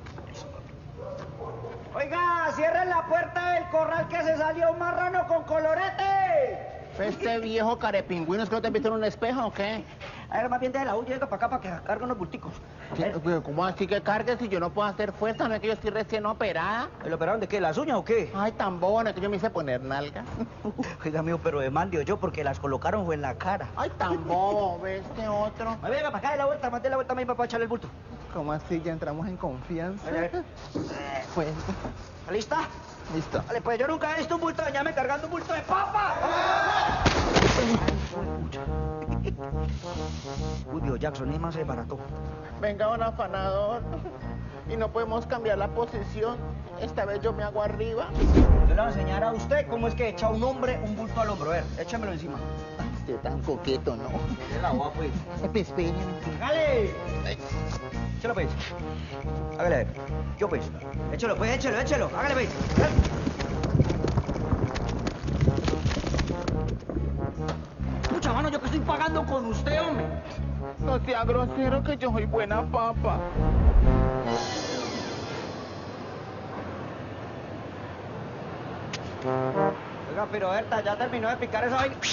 Speaker 14: Oiga, cierren la puerta del corral que se salió un marrano con colorete.
Speaker 11: Este viejo carepingüino, ¿es que no te has visto en un espejo o qué?
Speaker 14: A ver, más bien de la U, llega para acá para que cargue unos bulticos.
Speaker 11: ¿Cómo así que cargues si yo no puedo hacer fuerza? ¿No es que yo estoy recién operada?
Speaker 14: ¿El operaron de qué? ¿Las uñas o qué?
Speaker 11: Ay, tan bobo, ¿no es que yo me hice poner nalga?
Speaker 14: Oiga, amigo, pero de mal dio yo porque las colocaron fue en la cara.
Speaker 11: Ay, tan bobo, ¿ves este otro?
Speaker 14: Ay, venga, para acá de la vuelta, más de la vuelta misma para echarle el bulto.
Speaker 4: ¿Cómo así? Ya entramos en confianza.
Speaker 14: A ver.
Speaker 4: Pues.
Speaker 14: ¿Lista?
Speaker 4: Listo.
Speaker 14: Vale, pues yo nunca he visto un bulto de ñame cargando un bulto de papa. Uy, Dios, Jackson, es más barato.
Speaker 11: Venga, un afanador. Y no podemos cambiar la posición. Esta vez yo me hago arriba.
Speaker 14: Yo le voy a enseñar a usted cómo es que echa un hombre un bulto al hombro. A ver, échamelo encima.
Speaker 4: Usted tan coqueto, ¿no?
Speaker 14: Es la agua, pues.
Speaker 4: Pues, espere.
Speaker 14: ¡Hágale! Échalo, pues. Hágale, a ver. Yo, pues. Échalo, pues, échalo, échalo. Hágale, pues. Escucha, mano, yo que estoy pagando con usted, hombre.
Speaker 11: No sea grosero, que yo soy buena papa.
Speaker 14: Oiga, pero Berta, ya terminó de picar esa vaina.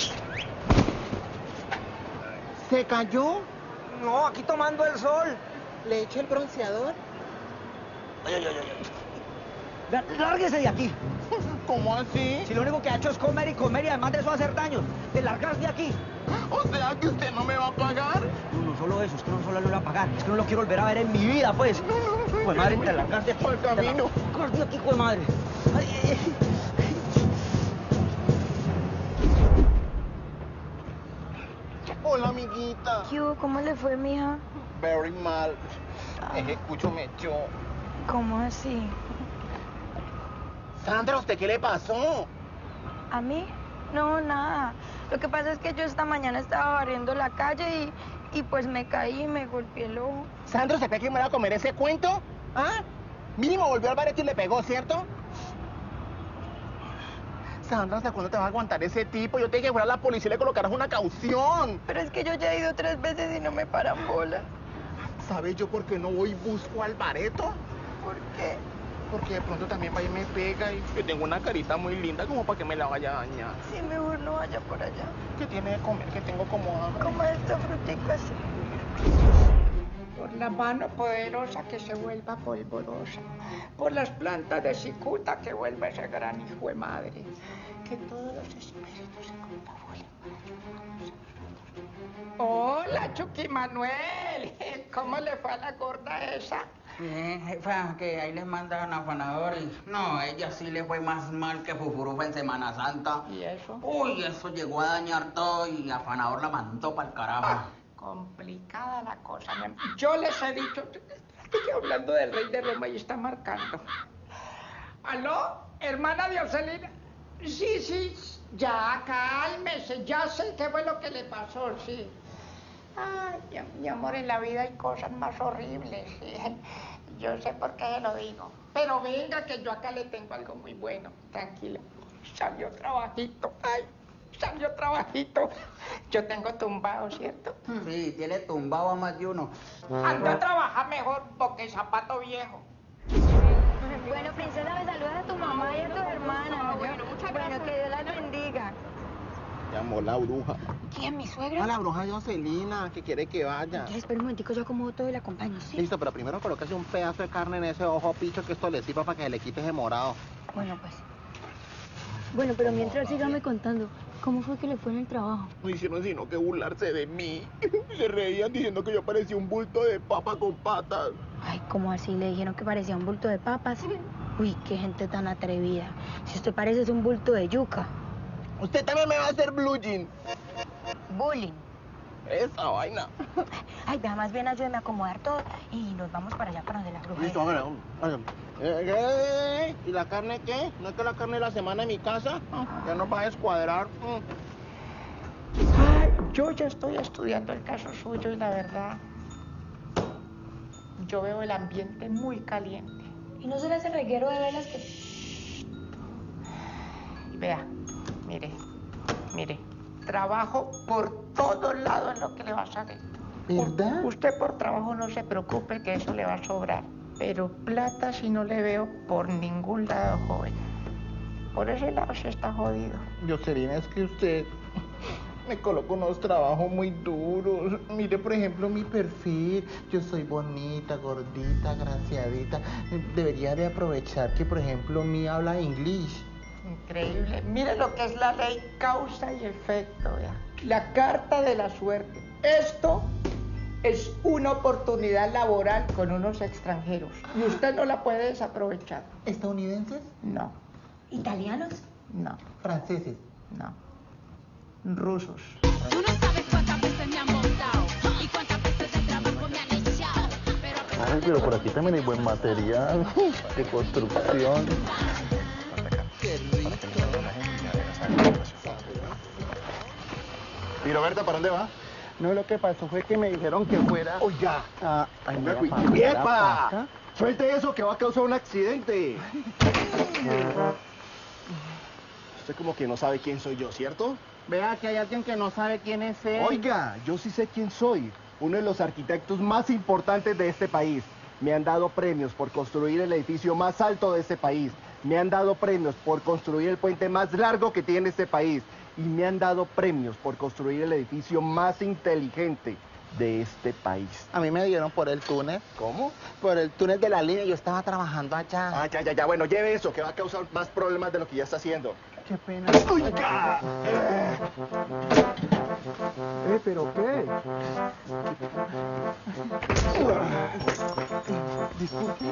Speaker 11: ¿Se cayó?
Speaker 14: No, aquí tomando el sol.
Speaker 11: ¿Le eché el bronceador?
Speaker 14: Ay, ay, ay, ay. Lárguese de aquí.
Speaker 11: ¿Cómo así?
Speaker 14: Si lo único que ha hecho es comer y comer y además de eso hacer daños. De largar de aquí.
Speaker 11: O sea que usted no me va a pagar.
Speaker 14: No, no solo eso, es que no solo le va a pagar. Es que no lo quiero volver a ver en mi vida, pues. Pues madre, te largas de aquí.
Speaker 11: Por el camino.
Speaker 14: Largas de aquí, pues madre. Ay, ay, ay.
Speaker 11: Hola, amiguita.
Speaker 3: ¿Qué hubo? ¿Cómo le fue, mija?
Speaker 11: Very mal. Es que escucho me echó.
Speaker 3: ¿Cómo así?
Speaker 11: Sandra, ¿usted qué le pasó?
Speaker 3: ¿A mí? No, nada. Lo que pasa es que yo esta mañana estaba barriendo la calle y, y pues me caí y me golpeé el ojo.
Speaker 11: Sandra, ¿se cree que me va a comer ese cuento? ¿Ah? Mínimo volvió al bareto y le pegó, ¿cierto? Sandra, ¿hasta cuándo te va a aguantar ese tipo? Yo te dije que fuera a la policía y le colocaras una caución.
Speaker 3: Pero es que yo ya he ido tres veces y no me paran bola.
Speaker 11: ¿Sabes yo por qué no voy y busco al bareto?
Speaker 3: ¿Por qué?
Speaker 11: Porque de pronto también va y me pega y yo tengo una carita muy linda como para que me la vaya a dañar.
Speaker 3: Sí, mejor no vaya por allá.
Speaker 11: ¿Qué tiene de comer? Que tengo como hambre.
Speaker 3: Como esta frutica así.
Speaker 1: Por la mano poderosa que se vuelva polvorosa. Por las plantas de cicuta que vuelva ese gran hijo de madre. Que todos los espíritus se confabulen. Hola, Chucky Manuel. ¿Cómo le fue a la gorda esa?
Speaker 11: Bien, jefa, que ahí les mandaron afanadores. No, ella sí le fue más mal que Fufurufa en Semana Santa.
Speaker 1: ¿Y eso?
Speaker 11: Uy, eso llegó a dañar todo y afanador la mandó para el carajo.
Speaker 1: Ah, complicada la cosa. Yo les he dicho, estoy hablando del rey de Roma y está marcando. ¿Aló? ¿Hermana Dioselina? Sí, sí, ya, cálmese, ya sé qué fue lo que le pasó, sí. Ay, mi amor, en la vida hay cosas más horribles. ¿Sí? Yo sé por qué se lo digo. Pero venga, que yo acá le tengo algo muy bueno. Tranquila. Salió trabajito. Ay, salió trabajito. Yo tengo tumbado, ¿cierto?
Speaker 11: Sí, tiene tumbado a más de uno.
Speaker 1: Anda a trabajar mejor porque zapato viejo.
Speaker 3: Bueno, princesa, me saludas a tu mamá y a tu hermana. Bueno, muchas gracias. Bueno, que Dios las bendiga.
Speaker 4: Llamó la bruja.
Speaker 3: ¿Quién, mi suegra?
Speaker 4: A la bruja Jocelina, que quiere que vaya.
Speaker 3: Ya, espera un momentico, yo acomodo todo y la acompaño, ¿sí?
Speaker 4: Listo, pero primero colóquese un pedazo de carne en ese ojo picho que esto le sirva para que se le quite ese morado.
Speaker 3: Bueno, pues. Bueno, pero mientras sígame contando, ¿cómo fue que le fue en el trabajo?
Speaker 2: No hicieron sino que burlarse de mí. Se reían diciendo que yo parecía un bulto de papa con patas.
Speaker 3: Ay, ¿cómo así? Le dijeron que parecía un bulto de papas. Uy, qué gente tan atrevida. Si usted parece es un bulto de yuca.
Speaker 2: Usted también me va a hacer blue jean.
Speaker 3: Bullying.
Speaker 2: Esa vaina.
Speaker 3: Ay, vea, más bien ayúdeme a acomodar todo y nos vamos para allá, para donde la bruja.
Speaker 4: Listo, hágale, hágale. Eh, ¿Y la carne qué? ¿No es que la carne de la semana en mi casa? ¿Que nos va a descuadrar?
Speaker 1: Ay, yo ya estoy estudiando el caso suyo y la verdad, yo veo el ambiente muy caliente.
Speaker 3: ¿Y no será ese reguero de velas que...?
Speaker 1: Vea, mire, mire, trabajo por todos lados en lo que le va a salir.
Speaker 4: ¿Verdad?
Speaker 1: Usted por trabajo no se preocupe que eso le va a sobrar. Pero plata si no le veo por ningún lado, joven. Por ese lado se está jodido.
Speaker 4: Jocelyn, es que usted me coloca unos trabajos muy duros. Mire, por ejemplo, mi perfil. Yo soy bonita, gordita, graciadita. Debería de aprovechar que, por ejemplo, mi habla inglés.
Speaker 1: Increíble. Mire lo que es la ley causa y efecto, vea. La carta de la suerte. Esto es una oportunidad laboral con unos extranjeros y usted no la puede desaprovechar.
Speaker 4: ¿Estadounidenses?
Speaker 1: No.
Speaker 3: ¿Italianos?
Speaker 1: No.
Speaker 4: ¿Franceses?
Speaker 1: No. Rusos.
Speaker 12: Tú no sabes cuántas veces me han montado y cuántas veces de trabajo me han echado. Pero...
Speaker 4: Ay, pero por aquí también hay buen material de construcción. Qué rico.
Speaker 2: ¿Y Roberta, para dónde va?
Speaker 4: No, lo que pasó fue que me dijeron que fuera...
Speaker 2: Oiga.
Speaker 4: Ah, ay, mira,
Speaker 2: Cu-
Speaker 4: pa- mira,
Speaker 2: ¡Epa!
Speaker 4: pasta.
Speaker 2: Suelte eso que va a causar un accidente. Usted como que no sabe quién soy yo, ¿cierto?
Speaker 4: Vea que hay alguien que no sabe quién es él.
Speaker 2: Oiga, yo sí sé quién soy. Uno de los arquitectos más importantes de este país. Me han dado premios por construir el edificio más alto de este país. Me han dado premios por construir el puente más largo que tiene este país. Y me han dado premios por construir el edificio más inteligente de este país.
Speaker 4: A mí me dieron por el túnel.
Speaker 2: ¿Cómo?
Speaker 4: Por el túnel de la línea. Yo estaba trabajando allá.
Speaker 2: Ah, ya, ya, ya. Bueno, lleve eso, que va a causar más problemas de lo que ya está haciendo.
Speaker 4: Qué pena.
Speaker 2: ¡Oiga!
Speaker 4: Eh, ¿pero qué?
Speaker 2: Disculpe.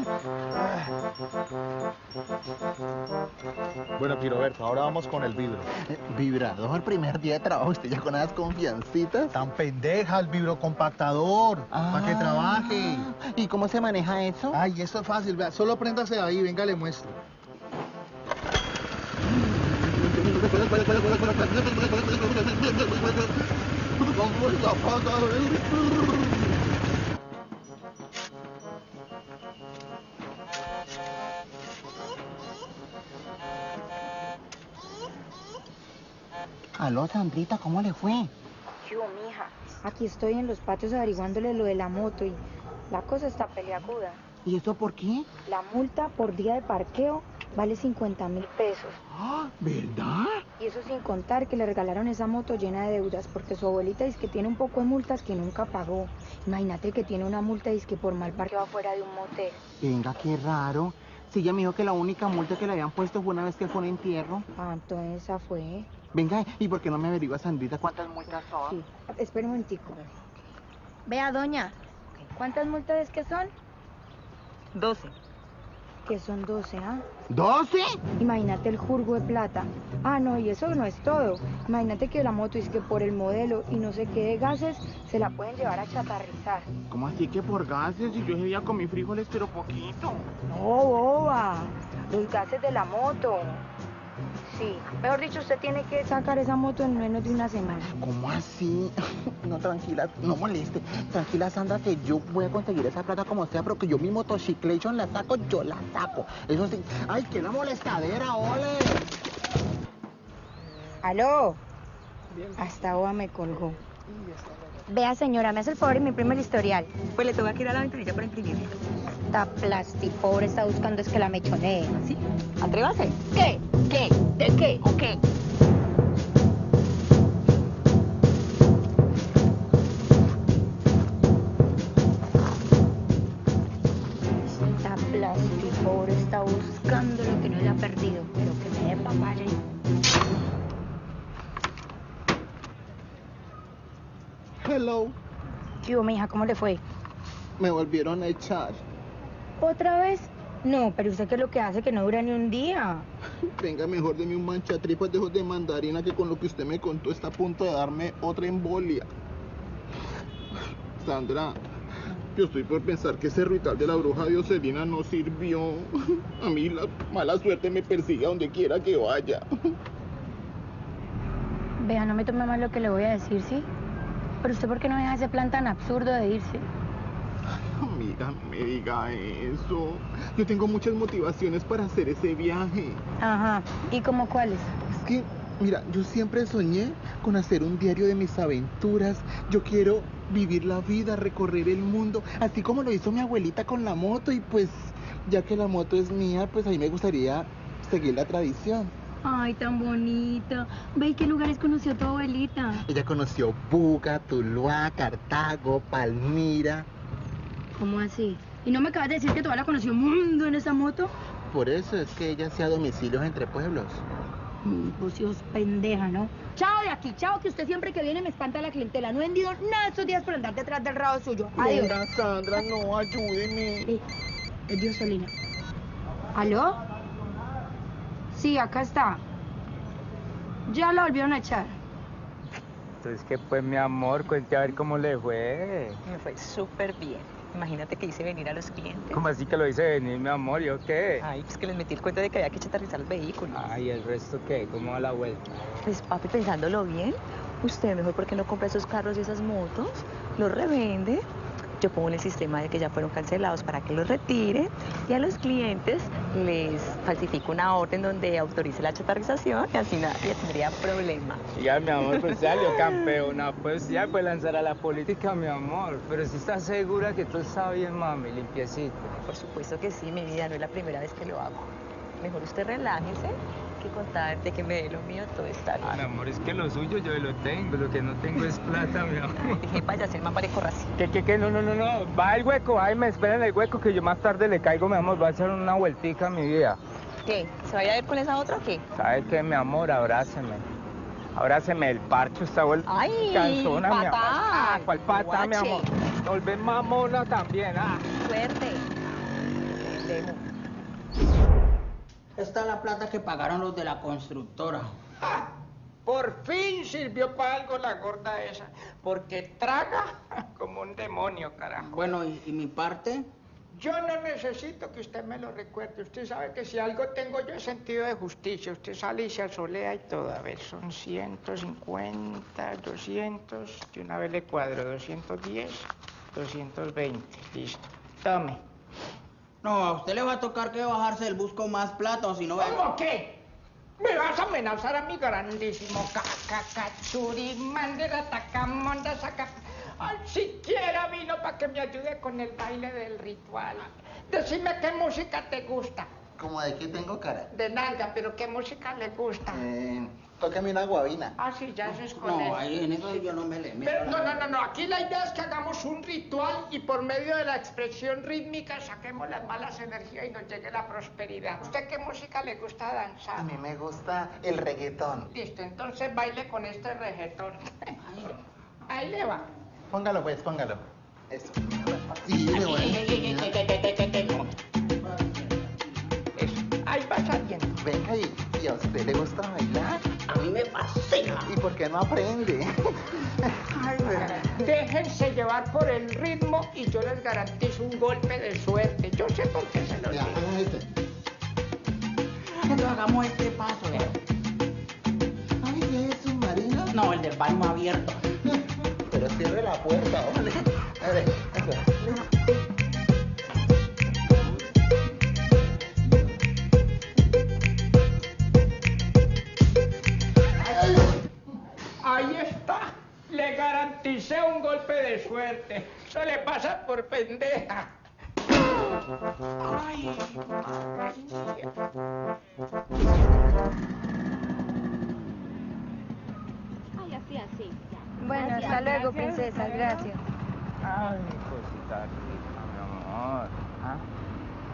Speaker 15: Bueno, aquí Roberto, ahora vamos con el vibro.
Speaker 4: Vibrador, el primer día de trabajo, usted ya con esas confiancitas.
Speaker 15: Tan pendeja el vibrocompactador, para que trabaje.
Speaker 4: ¿Y cómo se maneja eso?
Speaker 15: Ay, eso es fácil, vea, solo préndase ahí, venga, le muestro.
Speaker 4: Aló, Sandrita, ¿cómo le fue?
Speaker 3: Yo, mija, aquí estoy en los patios averiguándole lo de la moto y la cosa está peliaguda.
Speaker 4: ¿Y eso por qué?
Speaker 3: La multa por día de parqueo vale cincuenta mil pesos.
Speaker 4: Ah, ¿verdad?
Speaker 3: Y eso sin contar que le regalaron esa moto llena de deudas porque su abuelita dice que tiene un poco de multas que nunca pagó. Imagínate que tiene una multa dice que por mal parqueo afuera de un motel.
Speaker 4: Venga, qué raro. Sí, ella me dijo que la única multa que le habían puesto fue una vez que fue un entierro.
Speaker 3: Ah, entonces esa fue.
Speaker 4: Venga, ¿y por qué no me averigua, Sandrita, cuántas multas son?
Speaker 3: Sí, espera un momentico. Vea, doña, ¿cuántas multas es que son?
Speaker 5: doce.
Speaker 3: Que son doce, ¿ah?
Speaker 4: ¿doce?
Speaker 3: Imagínate el jurgo de plata. Ah, no, y eso no es todo. Imagínate que la moto es que por el modelo y no sé qué de gases se la pueden llevar a chatarrizar.
Speaker 4: ¿Cómo así que por gases? Si yo ese día comí frijoles, pero poquito.
Speaker 3: No, boba. Los gases de la moto. Sí, mejor dicho, usted tiene que sacar esa moto en menos de una semana.
Speaker 4: ¿Cómo así? No, tranquila, no moleste. Tranquila, Sandra, que yo voy a conseguir esa plata como sea, pero que yo mi motociclation la saco, yo la saco. Eso sí. ¡Ay, qué la molestadera, ole!
Speaker 3: ¿Aló? Hasta Boba me colgó. Vea, señora, me hace el favor y me imprime el historial.
Speaker 5: Pues le tengo que ir a la ventanilla para imprimirlo.
Speaker 3: Esta plastipobre está buscando es que la mechonee.
Speaker 5: ¿Sí? Atrévase.
Speaker 3: ¿Qué? ¿Qué? ¿De qué? ¿O qué? Esta plastipobre está buscando lo que no le ha perdido, pero que me dé papaya.
Speaker 4: Hello.
Speaker 3: ¿Qué hubo, mija? ¿Cómo le fue?
Speaker 4: Me volvieron a echar.
Speaker 3: ¿Otra vez? No, pero usted qué es lo que hace que no dura ni un día.
Speaker 4: Venga, mejor deme un manchatripas de ojos de mandarina que con lo que usted me contó está a punto de darme otra embolia. Sandra, yo estoy por pensar que ese ritual de la bruja Dioselina no sirvió. A mí la mala suerte me persigue a donde quiera que vaya.
Speaker 3: Vea, no me tome mal lo que le voy a decir, ¿sí? Pero usted, ¿por qué no deja ese plan tan absurdo de irse?
Speaker 4: Amiga, no me diga eso. Yo tengo muchas motivaciones para hacer ese viaje.
Speaker 3: Ajá, ¿y cómo cuáles?
Speaker 4: Es que, mira, yo siempre soñé con hacer un diario de mis aventuras. Yo quiero vivir la vida, recorrer el mundo, así como lo hizo mi abuelita con la moto. Y pues, ya que la moto es mía, pues a mí me gustaría seguir la tradición.
Speaker 3: Ay, tan bonita. Ve, ¿qué lugares conoció tu abuelita?
Speaker 4: Ella conoció Buga, Tuluá, Cartago, Palmira.
Speaker 3: ¿Cómo así? ¿Y no me acabas de decir que todavía la conoció mundo en esa moto?
Speaker 4: Por eso es que ella hacía domicilios entre pueblos.
Speaker 3: Mm, vos sos pendeja, ¿no? Chao de aquí, chao, que usted siempre que viene me espanta la clientela. No he vendido nada estos días por andar detrás del rabo suyo. Adiós.
Speaker 4: Venga, Sandra, no, ayúdeme.
Speaker 3: Sí, es Dioselina. ¿Aló? Sí, acá está. Ya la volvieron a echar.
Speaker 10: Entonces, ¿qué pues, mi amor? Cuente a ver cómo le fue.
Speaker 5: Me fue súper bien. Imagínate que hice venir a los clientes.
Speaker 10: ¿Cómo así que lo hice venir, mi amor? ¿Yo qué?
Speaker 5: Ay, pues que les metí el cuento de que había que chatarrizar los vehículos.
Speaker 10: Ay, ¿el resto qué? ¿Cómo va la vuelta?
Speaker 5: Pues, papi, pensándolo bien, usted mejor porque no compra esos carros y esas motos, los revende. Yo pongo en el sistema de que ya fueron cancelados para que los retire y a los clientes les falsifico una orden donde autorice la chatarrización y así nadie tendría problema.
Speaker 10: Ya, mi amor, pues salió campeona, pues ya puede lanzar a la política, mi amor. Pero si estás segura que todo está bien, mami, limpiecito.
Speaker 5: Por supuesto que sí, mi vida, no es la primera vez que lo hago. Mejor usted relájese que contarte que me dé lo mío, todo está bien.
Speaker 10: Ah, mi amor, es que lo suyo yo lo tengo, lo que no tengo es plata, mi amor.
Speaker 5: Dije, vaya, ser más parejo así.
Speaker 10: ¿Qué, qué, qué? No, no, no, no, va el hueco, ay, me espera en el hueco que yo más tarde le caigo, mi amor, va a hacer una vueltica mi vida.
Speaker 5: ¿Qué? ¿Se vaya a ir con esa otra o qué?
Speaker 10: ¿Sabes qué, mi amor? Abráceme. Abráceme, el parcho está vuelto
Speaker 5: Ay,
Speaker 10: cansona,
Speaker 5: patán.
Speaker 10: mi amor. Ah, ¿cuál pata, mi
Speaker 5: Guache.
Speaker 10: amor? Volvé mamona también, ah.
Speaker 5: Suerte. Pendejo.
Speaker 11: Esta es la plata que pagaron los de la constructora.
Speaker 1: Ah, por fin sirvió para algo la gorda esa, porque traga como un demonio, carajo.
Speaker 11: Bueno, ¿y, y mi parte?
Speaker 1: Yo no necesito que usted me lo recuerde. Usted sabe que si algo tengo yo es sentido de justicia. Usted sale y se asolea y todo. A ver, son ciento cincuenta, doscientos. De una vez le cuadro, doscientos diez, doscientos veinte. Listo. Tome.
Speaker 11: No, a usted le va a tocar que bajarse del bus con más plata o si no...
Speaker 1: ¿Cómo qué? ¿Me vas a amenazar a mi grandísimo Cacacachurimán de la Tacamonda saca? Ay, siquiera vino para que me ayude con el baile del ritual. Decime qué música te gusta.
Speaker 4: ¿Cómo de qué tengo cara?
Speaker 1: De nalga, pero ¿qué música le gusta?
Speaker 4: Eh, tócame una guabina.
Speaker 1: Ah, sí, ya eso es con él.
Speaker 11: No, ahí en eso yo no me le meto.
Speaker 1: Pero, no, no, no, no, aquí la idea es que hagamos un ritual y por medio de la expresión rítmica saquemos las malas energías y nos llegue la prosperidad. ¿Usted qué música le gusta danzar?
Speaker 4: A mí me gusta el reggaetón.
Speaker 1: Listo, entonces baile con este reggaetón. Ahí le va.
Speaker 4: Póngalo pues, póngalo. Eso. Sí, le voy a...
Speaker 1: Eso, ahí va saliendo.
Speaker 4: Venga, ¿y, ¿y a usted le gusta bailar?
Speaker 11: A mí me fascina.
Speaker 4: ¿Y por qué no aprende? Ay, verdad.
Speaker 1: Déjense llevar por el ritmo y yo les garantizo un golpe de suerte. Yo sé por qué se lo
Speaker 4: Ya,
Speaker 1: digo.
Speaker 4: haga este.
Speaker 11: Entonces hagamos este paso, ¿eh?
Speaker 4: Ay, ¿qué es submarino?
Speaker 11: No, el del baño abierto.
Speaker 4: Pero cierre la puerta, ¿vale? A ver, eso.
Speaker 1: Ahí está. Le garanticé un golpe de suerte. Eso le pasa por pendeja. Ay, María.
Speaker 6: Ay, así, así.
Speaker 3: Bueno,
Speaker 6: Gracias,
Speaker 3: hasta luego,
Speaker 6: gracias,
Speaker 3: princesa,
Speaker 6: hasta luego.
Speaker 3: gracias.
Speaker 10: Ay, mi cosita rica, mi amor. ¿Ah?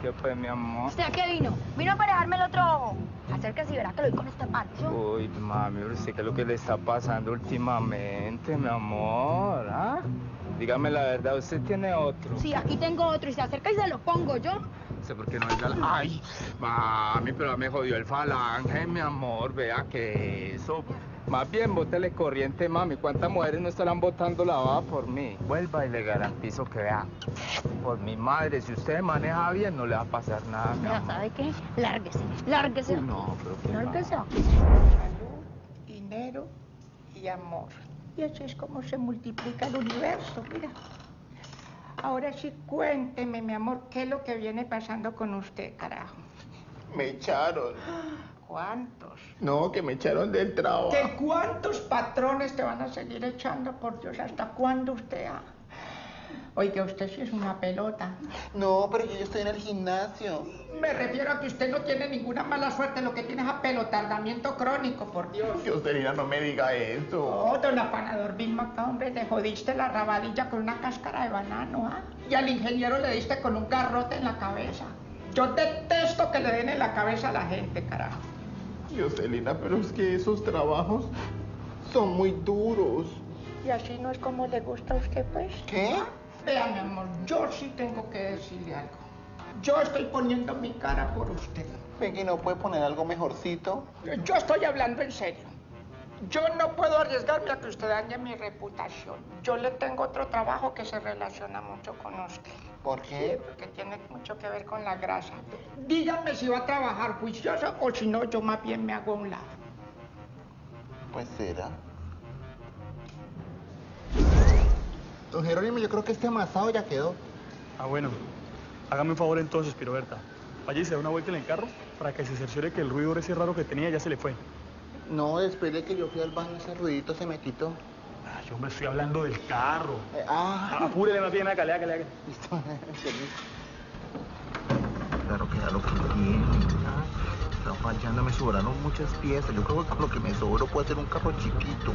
Speaker 10: ¿Qué pues, mi amor?
Speaker 3: ¿Usted a qué vino? Vino a parejarme el otro ojo. Acérquese y verá que lo vi con este pancho.
Speaker 10: Uy, mami, ¿usted qué es lo que le está pasando últimamente, mi amor? ¿Ah? Dígame la verdad, ¿usted tiene otro?
Speaker 3: Sí, aquí tengo otro y se acerca y se lo pongo yo.
Speaker 10: sé por qué no es la... Ay, mami, pero me jodió el falange, mi amor, vea que eso... Más bien, bótele corriente, mami. ¿Cuántas mujeres no estarán botando la baba por mí? Vuelva y le garantizo que vea. Por mi madre, si usted maneja bien, no le va a pasar nada, mi
Speaker 3: Ya
Speaker 10: amor.
Speaker 3: sabe qué, lárguese, lárguese.
Speaker 10: Uy, no, pero qué
Speaker 3: Lárguese.
Speaker 10: va.
Speaker 1: Salud, dinero y amor. Y así es como se multiplica el universo, mira. Ahora sí, cuénteme, mi amor, ¿qué es lo que viene pasando con usted, carajo?
Speaker 4: Me echaron.
Speaker 1: ¿Cuántos?
Speaker 4: No, que me echaron del trabajo.
Speaker 1: ¿Que cuántos patrones te van a seguir echando, por Dios? ¿Hasta cuándo usted ha...? Oiga, usted sí es una pelota.
Speaker 4: No, pero yo estoy en el gimnasio.
Speaker 1: Me refiero a que usted no tiene ninguna mala suerte, lo que tiene es apelotardamiento crónico, por Dios.
Speaker 4: Joselina, no me diga eso.
Speaker 1: Oh, don apanador Vilma, acá, hombre, le jodiste la rabadilla con una cáscara de banano, ¿ah? Y al ingeniero le diste con un garrote en la cabeza. Yo detesto que le den en la cabeza a la gente, carajo.
Speaker 4: Joselina, pero es que esos trabajos son muy duros.
Speaker 1: ¿Y así no es como le gusta a usted, pues?
Speaker 4: ¿Qué?
Speaker 1: Vea, mi amor, yo sí tengo que decirle algo. Yo estoy poniendo mi cara por usted.
Speaker 4: Peggy, ¿no puede poner algo mejorcito?
Speaker 1: Yo estoy hablando en serio. Yo no puedo arriesgarme a que usted dañe mi reputación. Yo le tengo otro trabajo que se relaciona mucho con usted.
Speaker 4: ¿Por qué?
Speaker 1: Sí, porque tiene mucho que ver con la grasa. Díganme si va a trabajar juicioso o si no, yo más bien me hago a un lado.
Speaker 4: Pues será. Don Jerónimo, yo creo que este amasado ya quedó.
Speaker 16: Ah, bueno. Hágame un favor entonces, Piroberta. Vaya y se da una vuelta en el carro para que se cerciore que el ruido ese raro que tenía ya se le fue.
Speaker 4: No, después de que yo fui al baño, ese ruidito se me quitó.
Speaker 16: Ay, hombre, estoy hablando del carro.
Speaker 4: Eh, ah.
Speaker 16: Apúrele más bien, hágale, hágale, hágale.
Speaker 4: Listo. Claro que ya lo que tiene. Está fallando, me sobraron muchas piezas. Yo creo que lo que me sobró puede ser un carro chiquito.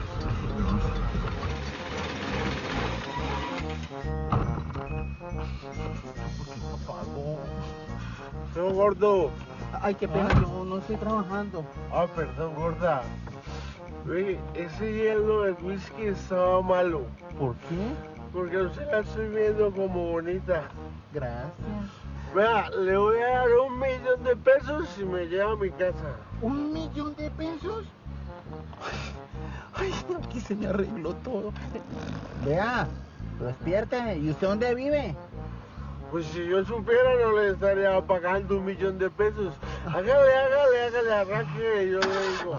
Speaker 17: No, gordo.
Speaker 4: Ay, qué pena,
Speaker 17: ¿Ah?
Speaker 4: yo no estoy trabajando.
Speaker 17: Ah, perdón, gorda. Oye, ese hielo del whisky estaba malo.
Speaker 4: ¿Por qué?
Speaker 17: Porque usted la estoy viendo como bonita.
Speaker 4: Gracias.
Speaker 17: Vea, le voy a dar un millón de pesos si me lleva a mi casa.
Speaker 4: ¿Un millón de pesos? Ay, aquí se me arregló todo. Vea, despiérteme. ¿Y usted dónde vive?
Speaker 17: Pues si yo supiera no le estaría pagando un millón de pesos. Hágale, hágale, hágale, arranque, yo le digo.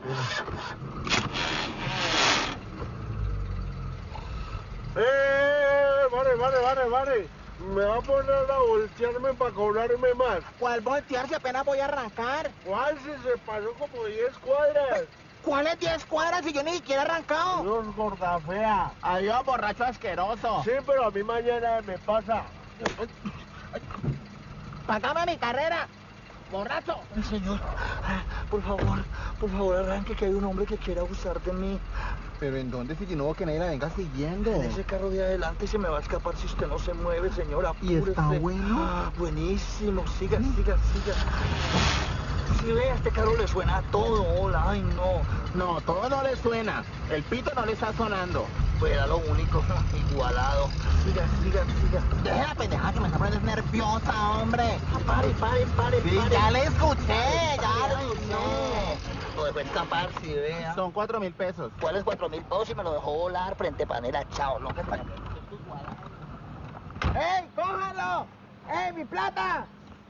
Speaker 17: ¡Eh! Vale, vale, vale, vale. Me va a poner a voltearme para cobrarme más.
Speaker 4: ¿Cuál voltear si apenas voy a arrancar?
Speaker 17: ¿Cuál si se pasó como diez cuadras?
Speaker 4: ¿Cuáles diez cuadras si yo ni siquiera he arrancado?
Speaker 17: Dios, gorda fea.
Speaker 4: Adiós, borracho asqueroso.
Speaker 17: Sí, pero a mí mañana me pasa.
Speaker 4: Págame mi carrera, borracho.
Speaker 14: Señor, por favor, por favor arranque que hay un hombre que quiere abusar de mí.
Speaker 4: ¿Pero en dónde si no que nadie la venga siguiendo?
Speaker 14: En ese carro de adelante se me va a escapar si usted no se mueve, señora.
Speaker 4: ¿Y está bueno?
Speaker 14: Ah, buenísimo, siga, siga, siga. Si ve, a este carro le suena a todo, hola, ay no.
Speaker 4: No, todo no le suena. El pito no le está sonando.
Speaker 14: Pues era lo único, igualado. Siga, siga, siga.
Speaker 4: Deja la pendejada que me está poniendo nerviosa, hombre.
Speaker 14: Pare, pare, pare,
Speaker 4: Sí,
Speaker 14: pare.
Speaker 4: ya le escuché,
Speaker 14: Ay,
Speaker 4: ya le
Speaker 14: ay,
Speaker 4: escuché.
Speaker 14: no. Lo dejó escapar, si vea.
Speaker 4: Son cuatro mil pesos.
Speaker 14: ¿Cuáles cuatro mil pesos? Si me lo dejó volar frente panera, chao, loco.
Speaker 4: ¡Ey, cójalo! ¡Ey, mi plata!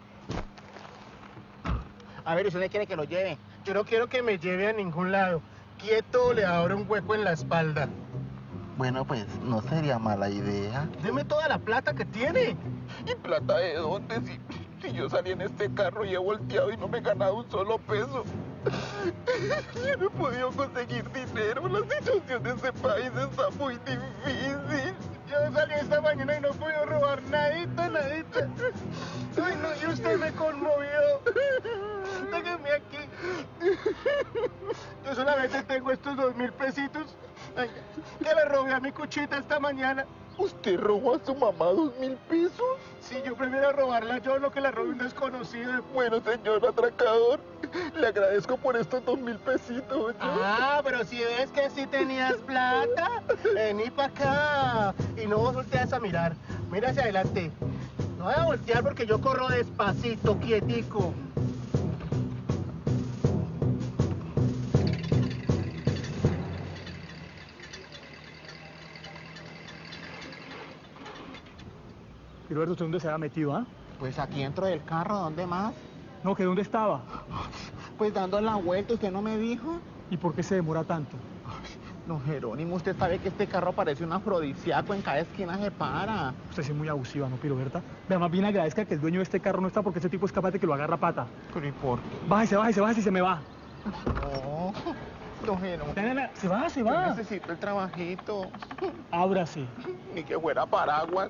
Speaker 4: A ver, ¿usted me quiere que lo lleve?
Speaker 17: Yo no quiero que me lleve a ningún lado. Quieto, le abro un hueco en la espalda.
Speaker 4: Bueno, pues no sería mala idea.
Speaker 17: Deme toda la plata que tiene.
Speaker 4: ¿Y plata de dónde? Si, si yo salí en este carro y he volteado y no me he ganado un solo peso. Yo no he podido conseguir dinero. La situación de este país está muy difícil.
Speaker 17: Yo salí esta mañana y no pude robar nadita, nadita. Ay, no, y usted me conmovió. Déjeme aquí. Yo solamente tengo estos dos mil pesitos. Ay, que le robé a mi cuchita esta mañana. ¿Usted robó a su mamá dos mil pesos? Sí, yo prefiero robarla yo, no que la robe un desconocido. Bueno, señor atracador, le agradezco por estos dos mil pesitos. ¿Oye?
Speaker 4: Ah, pero si ves que sí tenías plata, vení para acá. Y no volteas a mirar. Mira hacia adelante. No voy a voltear porque yo corro despacito, quietico.
Speaker 16: Roberto, ¿usted dónde se había metido, ah?
Speaker 4: Pues aquí dentro del carro, ¿dónde más?
Speaker 16: No, ¿que dónde estaba?
Speaker 4: Pues dando la vuelta, ¿usted no me dijo?
Speaker 16: ¿Y por qué se demora tanto?
Speaker 4: No, Jerónimo, usted sabe que este carro parece un afrodisíaco, en cada esquina se para.
Speaker 16: Usted sí es muy abusiva, ¿no, Piroberta? Vea, más bien agradezca que el dueño de este carro no está porque ese tipo es capaz de que lo agarra a pata.
Speaker 4: Pero ¿y por qué?
Speaker 16: Bájese, bájese, bájese y se me va.
Speaker 4: No, no, Jerónimo.
Speaker 16: Se va, se va.
Speaker 4: Yo necesito el trabajito.
Speaker 16: Ábrase.
Speaker 4: Ni que fuera paraguas.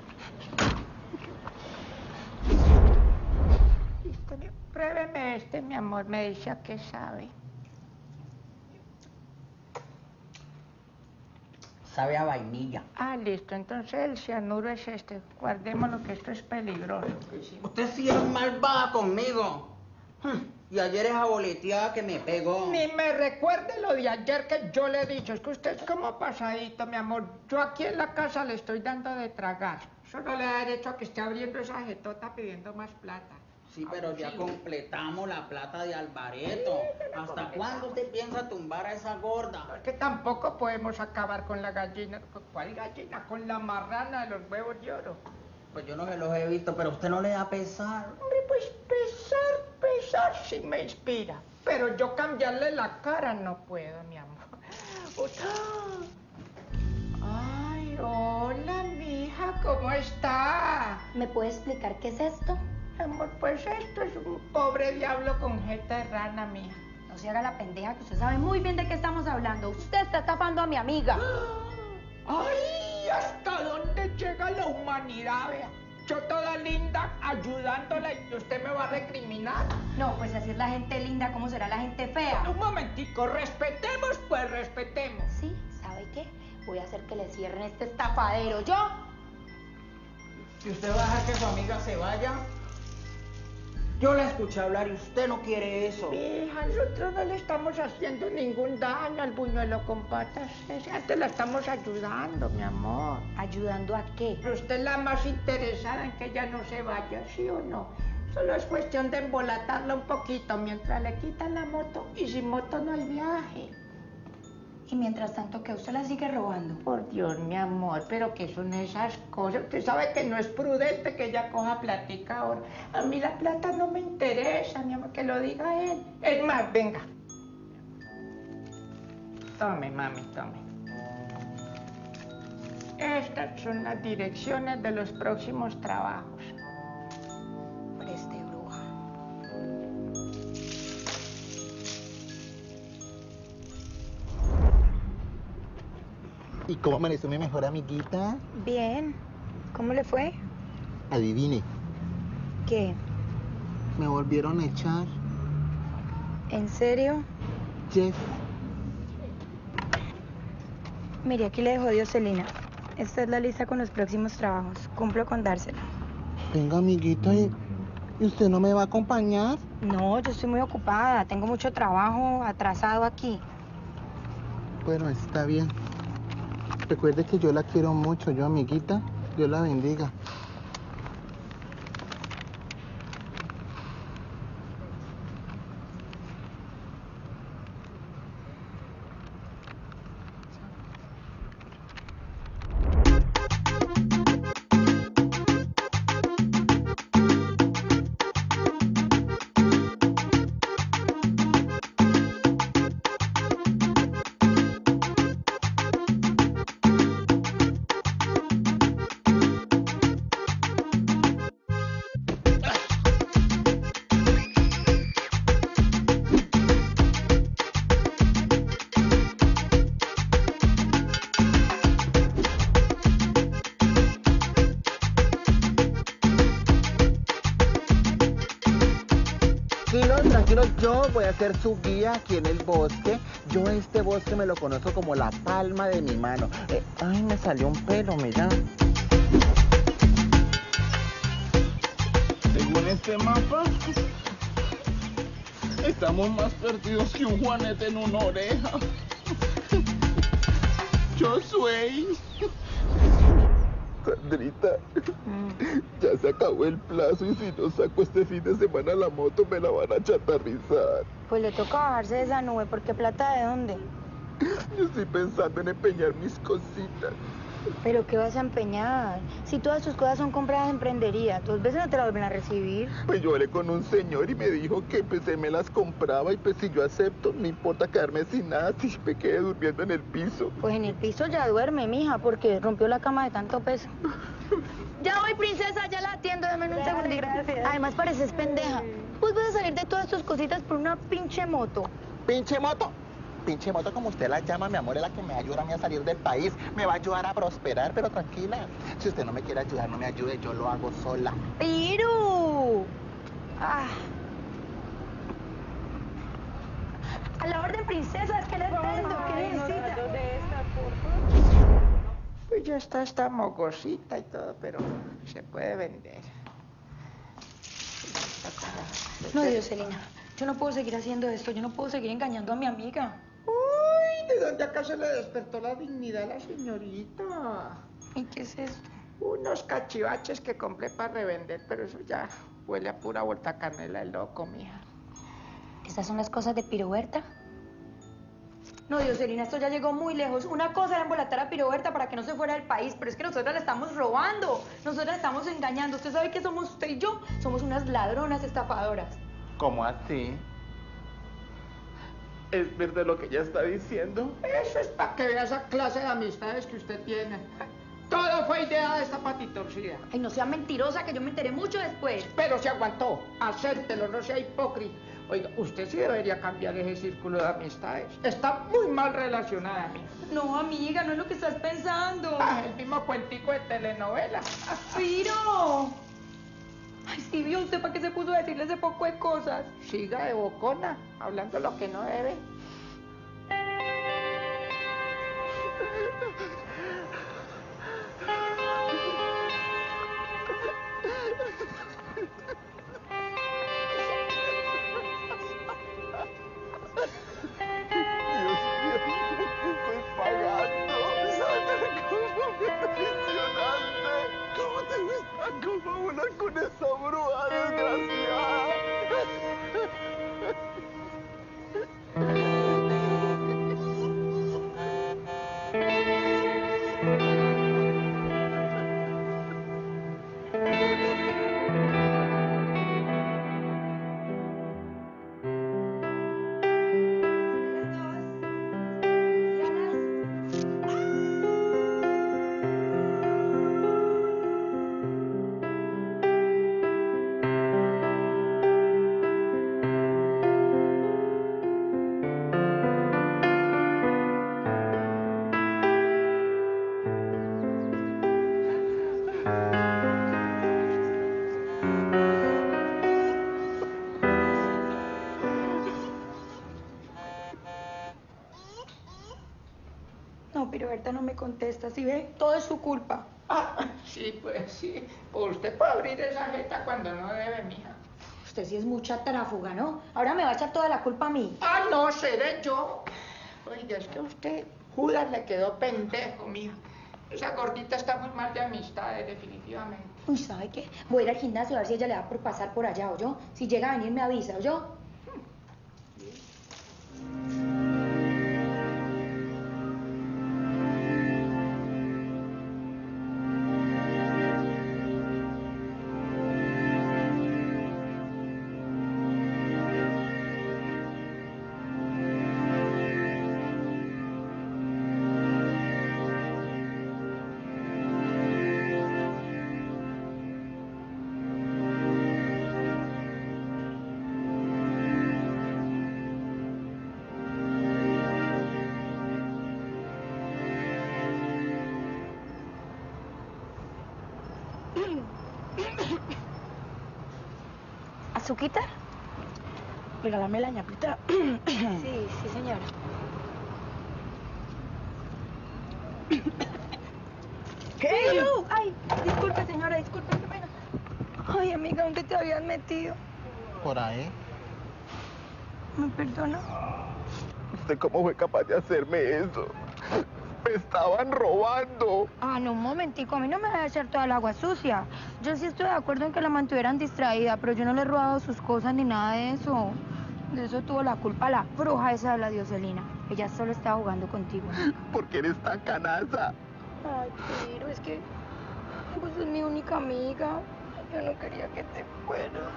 Speaker 1: Pruébeme este, mi amor, me dice a qué sabe.
Speaker 11: Sabe a vainilla.
Speaker 1: Ah, listo, entonces el cianuro es este. Guardémoslo que esto es peligroso.
Speaker 11: Usted sí es malvada conmigo. Y ayer esa boleteada que me pegó.
Speaker 1: Ni me recuerde lo de ayer que yo le he dicho. Es que usted es como pasadito, mi amor. Yo aquí en la casa le estoy dando de tragar. Eso no le da derecho a que esté abriendo esa jetota pidiendo más plata.
Speaker 11: Sí, pero ya completamos la plata de Alvareto. ¿Hasta cuándo usted piensa tumbar a esa gorda?
Speaker 1: Es que tampoco podemos acabar con la gallina. ¿Cuál gallina? Con la marrana de los huevos de oro.
Speaker 11: Pues yo no se los he visto, pero a usted no le da pesar.
Speaker 1: Hombre, pues pesar, pesar sí me inspira. Pero yo cambiarle la cara no puedo, mi amor. Ay, hola, mija, ¿cómo está?
Speaker 3: ¿Me puede explicar qué es esto?
Speaker 1: Amor, pues esto es un pobre diablo con jeta de rana, mija.
Speaker 3: No se haga la pendeja, que usted sabe muy bien de qué estamos hablando. Usted está estafando a mi amiga.
Speaker 1: ¡Ay! ¿Hasta dónde llega la humanidad, vea? Yo toda linda ayudándola y usted me va a recriminar.
Speaker 3: No, pues así es la gente linda, ¿cómo será la gente fea?
Speaker 1: Un momentico, respetemos, pues respetemos.
Speaker 3: Sí, ¿sabe qué? Voy a hacer que le cierren este estafadero. ¿Yo?
Speaker 11: Si usted va a dejar que su amiga se vaya, yo la escuché hablar y usted no quiere eso.
Speaker 1: Hija, nosotros no le estamos haciendo ningún daño al buñuelo con patas. Antes la estamos ayudando, mi amor.
Speaker 3: ¿Ayudando a qué?
Speaker 1: Pero usted es la más interesada en que ella no se vaya, ¿sí o no? Solo es cuestión de embolatarla un poquito mientras le quitan la moto. Y sin moto no hay viaje.
Speaker 3: Y mientras tanto, ¿que usted la sigue robando?
Speaker 1: Por Dios, mi amor, pero ¿qué son esas cosas? Usted sabe que no es prudente que ella coja platica ahora. A mí la plata no me interesa, mi amor, que lo diga él. Es más, venga. Tome, mami, tome. Estas son las direcciones de los próximos trabajos.
Speaker 3: Preste, bruja.
Speaker 4: ¿Y cómo amaneció mi mejor amiguita?
Speaker 3: Bien. ¿Cómo le fue?
Speaker 4: Adivine.
Speaker 3: ¿Qué?
Speaker 4: Me volvieron a echar.
Speaker 3: ¿En serio?
Speaker 4: Yes.
Speaker 3: Mire, aquí le dejo Dioselina. Esta es la lista con los próximos trabajos. Cumplo con dársela.
Speaker 4: Venga, amiguita, ¿y y usted no me va a acompañar?
Speaker 3: No, yo estoy muy ocupada. Tengo mucho trabajo atrasado aquí.
Speaker 4: Bueno, está bien. Recuerde que yo la quiero mucho, yo, amiguita. Dios la bendiga. menos yo voy a ser su guía aquí en el bosque. Yo este bosque me lo conozco como la palma de mi mano. Eh, ay, me salió un pelo, mira.
Speaker 17: Según este mapa, estamos más perdidos que un juanete en una oreja. Yo soy... Sandrita, ya se acabó el plazo y si no saco este fin de semana la moto me la van a chatarrizar.
Speaker 3: Pues le toca bajarse de esa nube, ¿porque plata de dónde?
Speaker 17: Yo estoy pensando en empeñar mis cositas.
Speaker 3: ¿Pero qué vas a empeñar? Si todas tus cosas son compradas en prendería, ¿dos veces no te las vuelven a recibir?
Speaker 17: Pues yo hablé con un señor y me dijo que pues él me las compraba y pues si yo acepto, no importa quedarme sin nada si me quedé durmiendo en el piso.
Speaker 3: Pues en el piso ya duerme, mija, porque rompió la cama de tanto peso. Ya voy, princesa, ya la atiendo, dame un segundito. Gracias. Además pareces pendeja. Pues vas a salir de todas tus cositas por una pinche moto.
Speaker 4: ¿Pinche moto? Pinche moto, como usted la llama, mi amor, es la que me ayuda a mí a salir del país. Me va a ayudar a prosperar, pero tranquila. Si usted no me quiere ayudar, no me ayude, yo lo hago sola.
Speaker 3: ¡Piru! Ah. A la orden, princesa, es que le entiendo, ¿qué necesita?
Speaker 1: Pues ya está esta mogosita y todo, pero se puede vender.
Speaker 3: No, Dioselina, yo no puedo seguir haciendo esto, yo no puedo seguir engañando a mi amiga.
Speaker 1: Uy, ¿de dónde acaso le despertó la dignidad a la señorita?
Speaker 3: ¿Y qué es esto?
Speaker 1: Unos cachivaches que compré para revender, pero eso ya huele a pura vuelta canela de loco, mija.
Speaker 3: ¿Estas son las cosas de Piroberta? No, Dioselina, esto ya llegó muy lejos. Una cosa era embolatar a Piroberta para que no se fuera del país, pero es que nosotras la estamos robando. Nosotras la estamos engañando. ¿Usted sabe qué somos usted y yo? Somos unas ladronas estafadoras.
Speaker 17: ¿Cómo así? ¿Es verdad lo que ella está diciendo?
Speaker 1: Eso es para que vea esa clase de amistades que usted tiene. Todo fue idea de esta patitorcida.
Speaker 3: Ay, no sea mentirosa, que yo me enteré mucho después.
Speaker 1: Pero se aguantó. Acéptelo, no sea hipócrita. Oiga, usted sí debería cambiar ese círculo de amistades. Está muy mal relacionada, amiga.
Speaker 3: No, amiga, no es lo que estás pensando.
Speaker 1: Ah, el mismo cuentico de telenovela.
Speaker 3: ¡Piro! Ay, sí, vio usted para qué se puso a decirle ese poco de cosas.
Speaker 1: Siga de bocona, hablando lo que no debe.
Speaker 17: Con esa bruja desgraciada.
Speaker 3: No, Piroberta no me contesta, ¿sí ve? Todo es su culpa.
Speaker 1: Ah, sí, pues sí. Pues usted puede abrir esa jeta cuando no debe, mija.
Speaker 3: Usted sí es mucha tráfuga, ¿no? Ahora me va a echar toda la culpa a mí.
Speaker 1: Ah, no, seré yo. Oiga, es que a usted, Judas le quedó pendejo, mija. Esa gordita está muy mal de amistades, definitivamente.
Speaker 3: Uy, ¿sabe qué? Voy a ir al gimnasio a ver si ella le da por pasar por allá, ¿o yo? Si llega a venir me avisa, ¿o yo? ¿Azuquita? regálame la ñapita. Sí, sí, señora. ¿Qué? Ay, disculpe, señora, disculpe, qué pena. Ay, amiga, ¿dónde te habías metido?
Speaker 4: Por ahí.
Speaker 3: ¿Me perdona?
Speaker 4: ¿Usted cómo fue capaz de hacerme eso? Me estaban robando.
Speaker 3: Ah, no, un momentico, a mí no me va a echar toda el agua sucia. Yo sí estoy de acuerdo en que la mantuvieran distraída, pero yo no le he robado sus cosas ni nada de eso. De eso tuvo la culpa la bruja esa de la Dioselina. Ella solo estaba jugando contigo.
Speaker 4: ¿Por qué eres tan canaza?
Speaker 3: Ay, pero es que vos sos mi única amiga. Yo no quería que te fueras.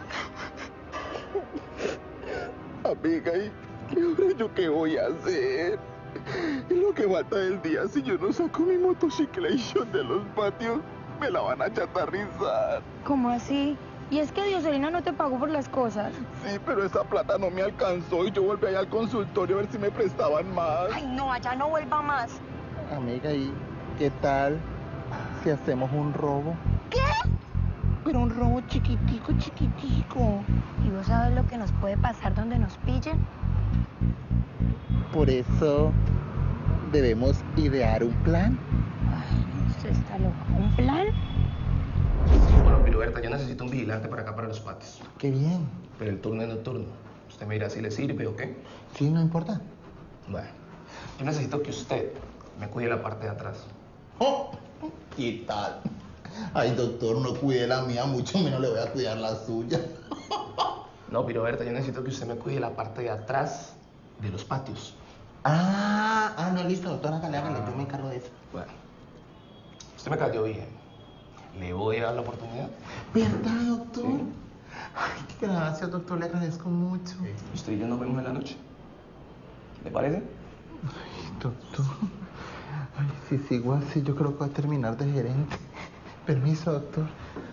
Speaker 4: Amiga, ¿y qué ahora yo qué voy a hacer? Y lo que falta del día, si yo no saco mi motociclation de los patios, me la van a chatarrizar.
Speaker 3: ¿Cómo así? ¿Y es que Dioselina no te pagó por las cosas?
Speaker 4: Sí, pero esa plata no me alcanzó y yo volví allá al consultorio a ver si me prestaban más.
Speaker 3: Ay, no, allá no vuelva más.
Speaker 4: Amiga, ¿y qué tal si hacemos un robo?
Speaker 3: ¿Qué?
Speaker 4: Pero un robo chiquitico, chiquitico.
Speaker 3: ¿Y vos sabes lo que nos puede pasar donde nos pillen?
Speaker 4: Por eso debemos idear un plan.
Speaker 3: Ay, usted está loco. ¿Un plan?
Speaker 18: Bueno, Piruberta, yo necesito un vigilante para acá, para los patios.
Speaker 4: Qué bien.
Speaker 18: Pero el turno es nocturno. Usted me dirá si le sirve o qué.
Speaker 4: Sí, no importa.
Speaker 18: Bueno, yo necesito que usted me cuide la parte de atrás.
Speaker 4: Oh, ¿qué tal? Ay, doctor, no cuide la mía, mucho menos le voy a cuidar la suya.
Speaker 18: No, Piruberta, yo necesito que usted me cuide la parte de atrás de los patios.
Speaker 4: Ah, ah, no, listo, doctor, hágale, hágale, yo me encargo de eso.
Speaker 18: Bueno, usted me cayó bien. ¿Le voy a dar la oportunidad?
Speaker 4: ¿Verdad, doctor? Sí. Ay, gracias, doctor, le agradezco mucho.
Speaker 18: Usted y yo nos vemos en la noche. ¿Le parece?
Speaker 4: Ay, doctor. Ay, si sigo así, yo creo que voy a terminar de gerente. Permiso, doctor.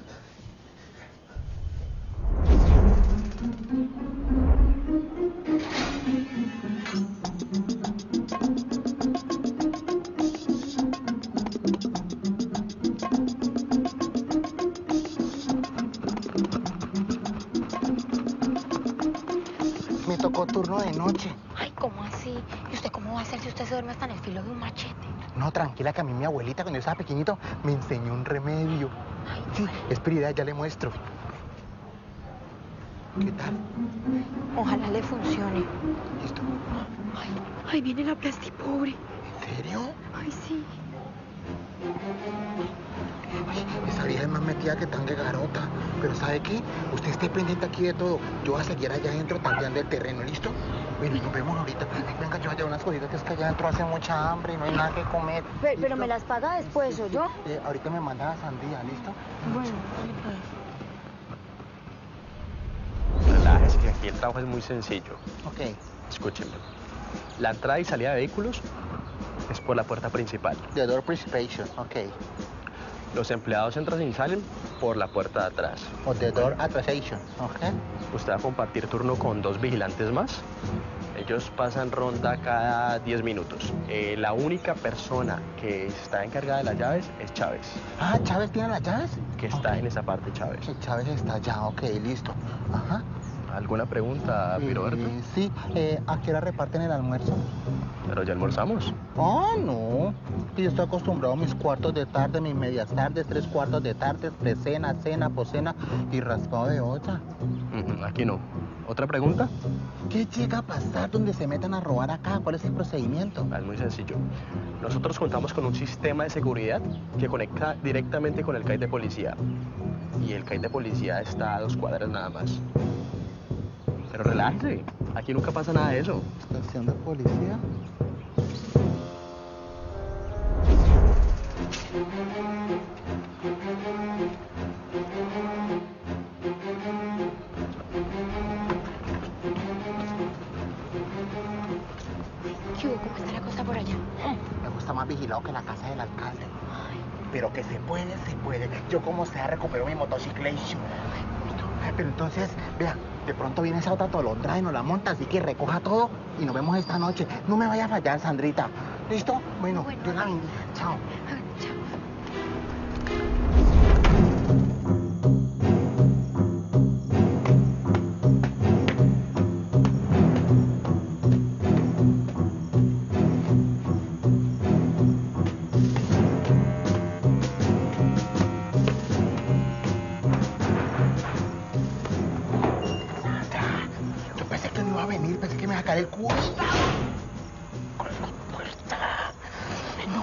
Speaker 4: Me tocó turno de noche.
Speaker 3: Ay, ¿cómo así? ¿Y usted cómo va a hacer si usted se duerme hasta en el filo de un machete?
Speaker 4: No, tranquila, que a mí mi abuelita cuando yo estaba pequeñito me enseñó un remedio.
Speaker 3: Ay,
Speaker 4: sí, es prioridad, ya le muestro. ¿Qué tal?
Speaker 3: Ojalá le funcione.
Speaker 4: Listo.
Speaker 3: Ay, ay, viene la plastipobre.
Speaker 4: ¿En serio?
Speaker 3: Ay, sí.
Speaker 4: Ay, esa vieja es más metida que tan de garota. Pero ¿sabe qué? Usted esté pendiente aquí de todo. Yo voy a seguir allá adentro tanteando el terreno, ¿listo? Bueno, nos vemos ahorita. Venga, yo voy a llevar unas cositas, que es que allá adentro hace mucha hambre y no hay nada que comer.
Speaker 3: Pero, pero me las paga después, ¿o yo?
Speaker 4: Eh, ahorita me manda la sandía, ¿listo?
Speaker 3: Bueno,
Speaker 13: Relájese, que aquí el trabajo es muy sencillo.
Speaker 4: Ok.
Speaker 13: Escúchenme. La entrada y salida de vehículos es por la puerta principal.
Speaker 4: The door principation, ok.
Speaker 13: Los empleados entran y salen por la puerta de atrás.
Speaker 4: O the door atrasation, ok.
Speaker 13: Usted va a compartir turno con dos vigilantes más. Ellos pasan ronda cada diez minutos. Eh, la única persona que está encargada de las llaves es Chávez.
Speaker 4: Ah, ¿Chávez tiene las llaves?
Speaker 13: Que está
Speaker 4: okay.
Speaker 13: en esa parte, Chávez.
Speaker 4: Sí, Chávez está allá, ok, listo. Ajá.
Speaker 13: ¿Alguna pregunta, Piroberto?
Speaker 4: Eh, sí, eh, ¿a qué hora reparten el almuerzo?
Speaker 13: Pero ya almorzamos.
Speaker 4: Ah, no. Yo estoy acostumbrado a mis cuartos de tarde, mis medias tardes, tres cuartos de tarde, precena, cena, poscena y raspado de olla.
Speaker 13: Mm, aquí no. ¿Otra pregunta?
Speaker 4: ¿Qué llega a pasar donde se metan a robar acá? ¿Cuál es el procedimiento?
Speaker 13: Es muy sencillo. Nosotros contamos con un sistema de seguridad que conecta directamente con el C A I de policía. Y el C A I de policía está a dos cuadras nada más. Pero relájese, aquí nunca pasa nada de eso.
Speaker 4: ¿Estación de policía?
Speaker 3: ¿Qué hubo? ¿Cómo está la cosa por allá?
Speaker 4: Me gusta más vigilado que la casa del alcalde. Pero que se puede, se puede. Yo como sea recupero mi motociclation. Pero entonces, vea, de pronto viene esa otra tolondra y nos la monta, así que recoja todo y nos vemos esta noche. No me vaya a fallar, Sandrita. ¿Listo? Bueno, bueno. Dios la bendiga. Chao.
Speaker 3: Chao.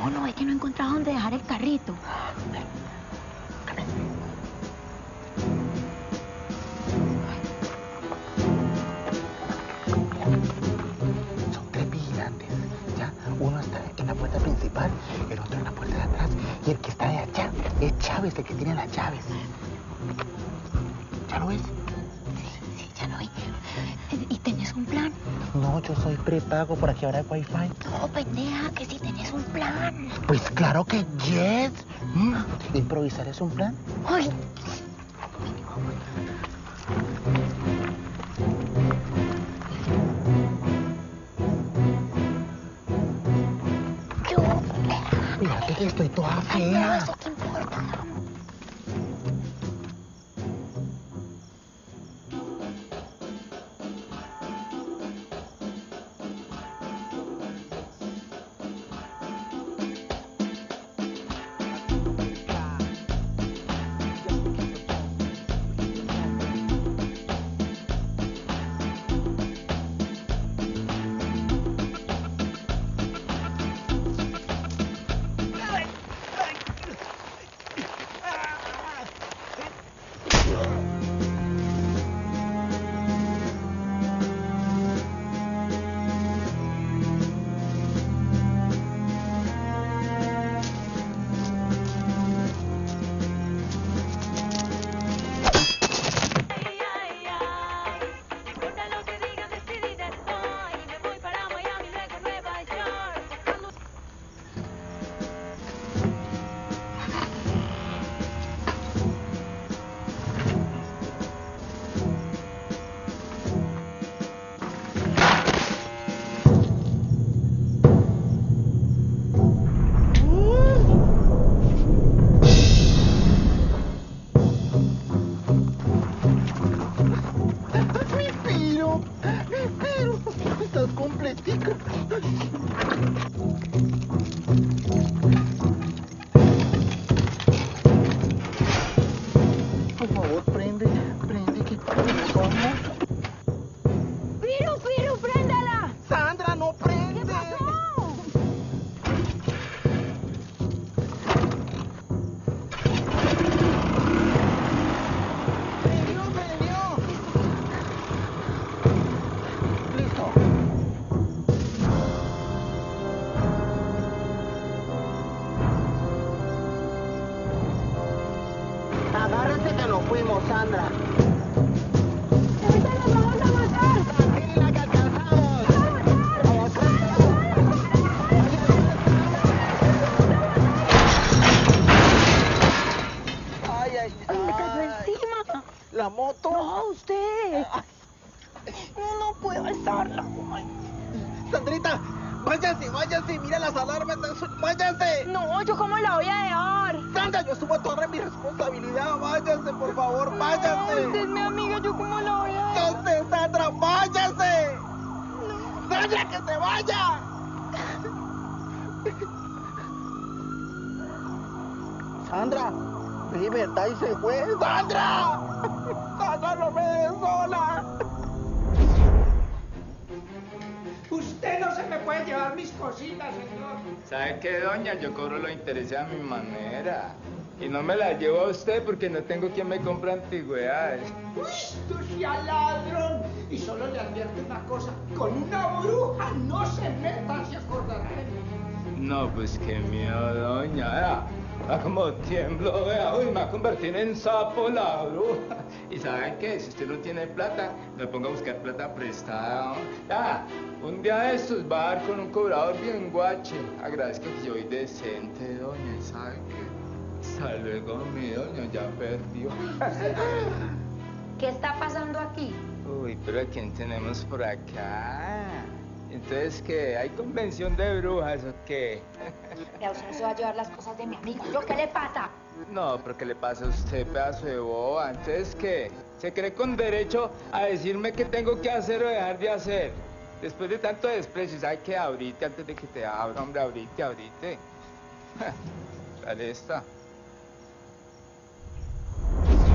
Speaker 7: No, no, es que no he encontrado dónde dejar el carrito.
Speaker 17: Son tres vigilantes, ¿ya? Uno está en la puerta principal, el otro en la puerta de atrás, y el que está de allá es Chávez, el que tiene las llaves. ¿Ya lo ves?
Speaker 7: Sí, ya lo vi. ¿Y tenés un plan?
Speaker 17: No, yo soy prepago, por aquí ahora hay wifi.
Speaker 7: No, pendeja, que si tenés un plan.
Speaker 17: Pues claro que yes. Mm, ¿Improvisar es un plan?
Speaker 7: Ay.
Speaker 17: Mírate que estoy toda
Speaker 7: Ay, no,
Speaker 17: fea.
Speaker 7: eso qué importa.
Speaker 17: Por favor, prende, prende, que vamos.
Speaker 7: ¡Piru, Piru, préndala!
Speaker 17: Sandra, no prende.
Speaker 7: ¿Qué pasó?
Speaker 17: Prendió, prendió. Listo. Agárrate que nos fuimos, Sandra.
Speaker 7: ¡Ahorita nos vamos a matar!
Speaker 17: Tranquila, que alcanzamos. Ay, ay,
Speaker 7: ¡Ay, me cayó
Speaker 17: ay.
Speaker 7: encima!
Speaker 17: La moto.
Speaker 7: ¡No, usted! No, no puedo estarla.
Speaker 17: Sandrita, váyase, váyase, mira las alarmas, váyase.
Speaker 7: No, ¿yo cómo la voy a dejar?
Speaker 17: Sandra, yo subo toda mi responsabilidad, váyase, por favor, váyase.
Speaker 7: No, usted es mi amiga, ¿yo cómo la voy a dejar?
Speaker 17: No sé, Sandra, váyase. Sandra, que se vaya. Sandra, vi verdad y se fue. Sandra, Sandra, no me dejes sola.
Speaker 1: Usted no se me puede llevar mis cositas, señor.
Speaker 10: ¿Sabe qué, doña? Yo cobro los intereses a mi manera. Y no me las llevo a usted porque no tengo quien me compre antigüedades.
Speaker 1: Uy, tú sea ladrón. Y solo le advierto una cosa. Con una bruja no se meta, se acordará de mí.
Speaker 10: No, pues qué miedo, doña. Vea, vea como tiemblo, vea. Uy, me va a convertir en sapo la bruja. Y ¿saben qué? Si usted no tiene plata, me ponga a buscar plata prestada. Ah, un día de estos va a dar con un cobrador bien guache. Agradezco que yo soy decente, doña. ¿Y sabe qué? Hasta luego, mi doña, ya perdió.
Speaker 3: ¿Qué está pasando aquí?
Speaker 10: Uy, pero ¿a quién tenemos por acá? Entonces, ¿qué? ¿Hay convención de brujas o qué?
Speaker 3: Vea, usted no se va a llevar las cosas de mi amiga. ¿Yo qué le pasa?
Speaker 10: No, pero ¿qué le pasa a usted, pedazo de boba? Entonces, ¿qué? ¿Se cree con derecho a decirme qué tengo que hacer o dejar de hacer? Después de tanto desprecio, ¿sabe qué? Ahorita, antes de que te abra, hombre, ahorita, ahorita. Dale esta.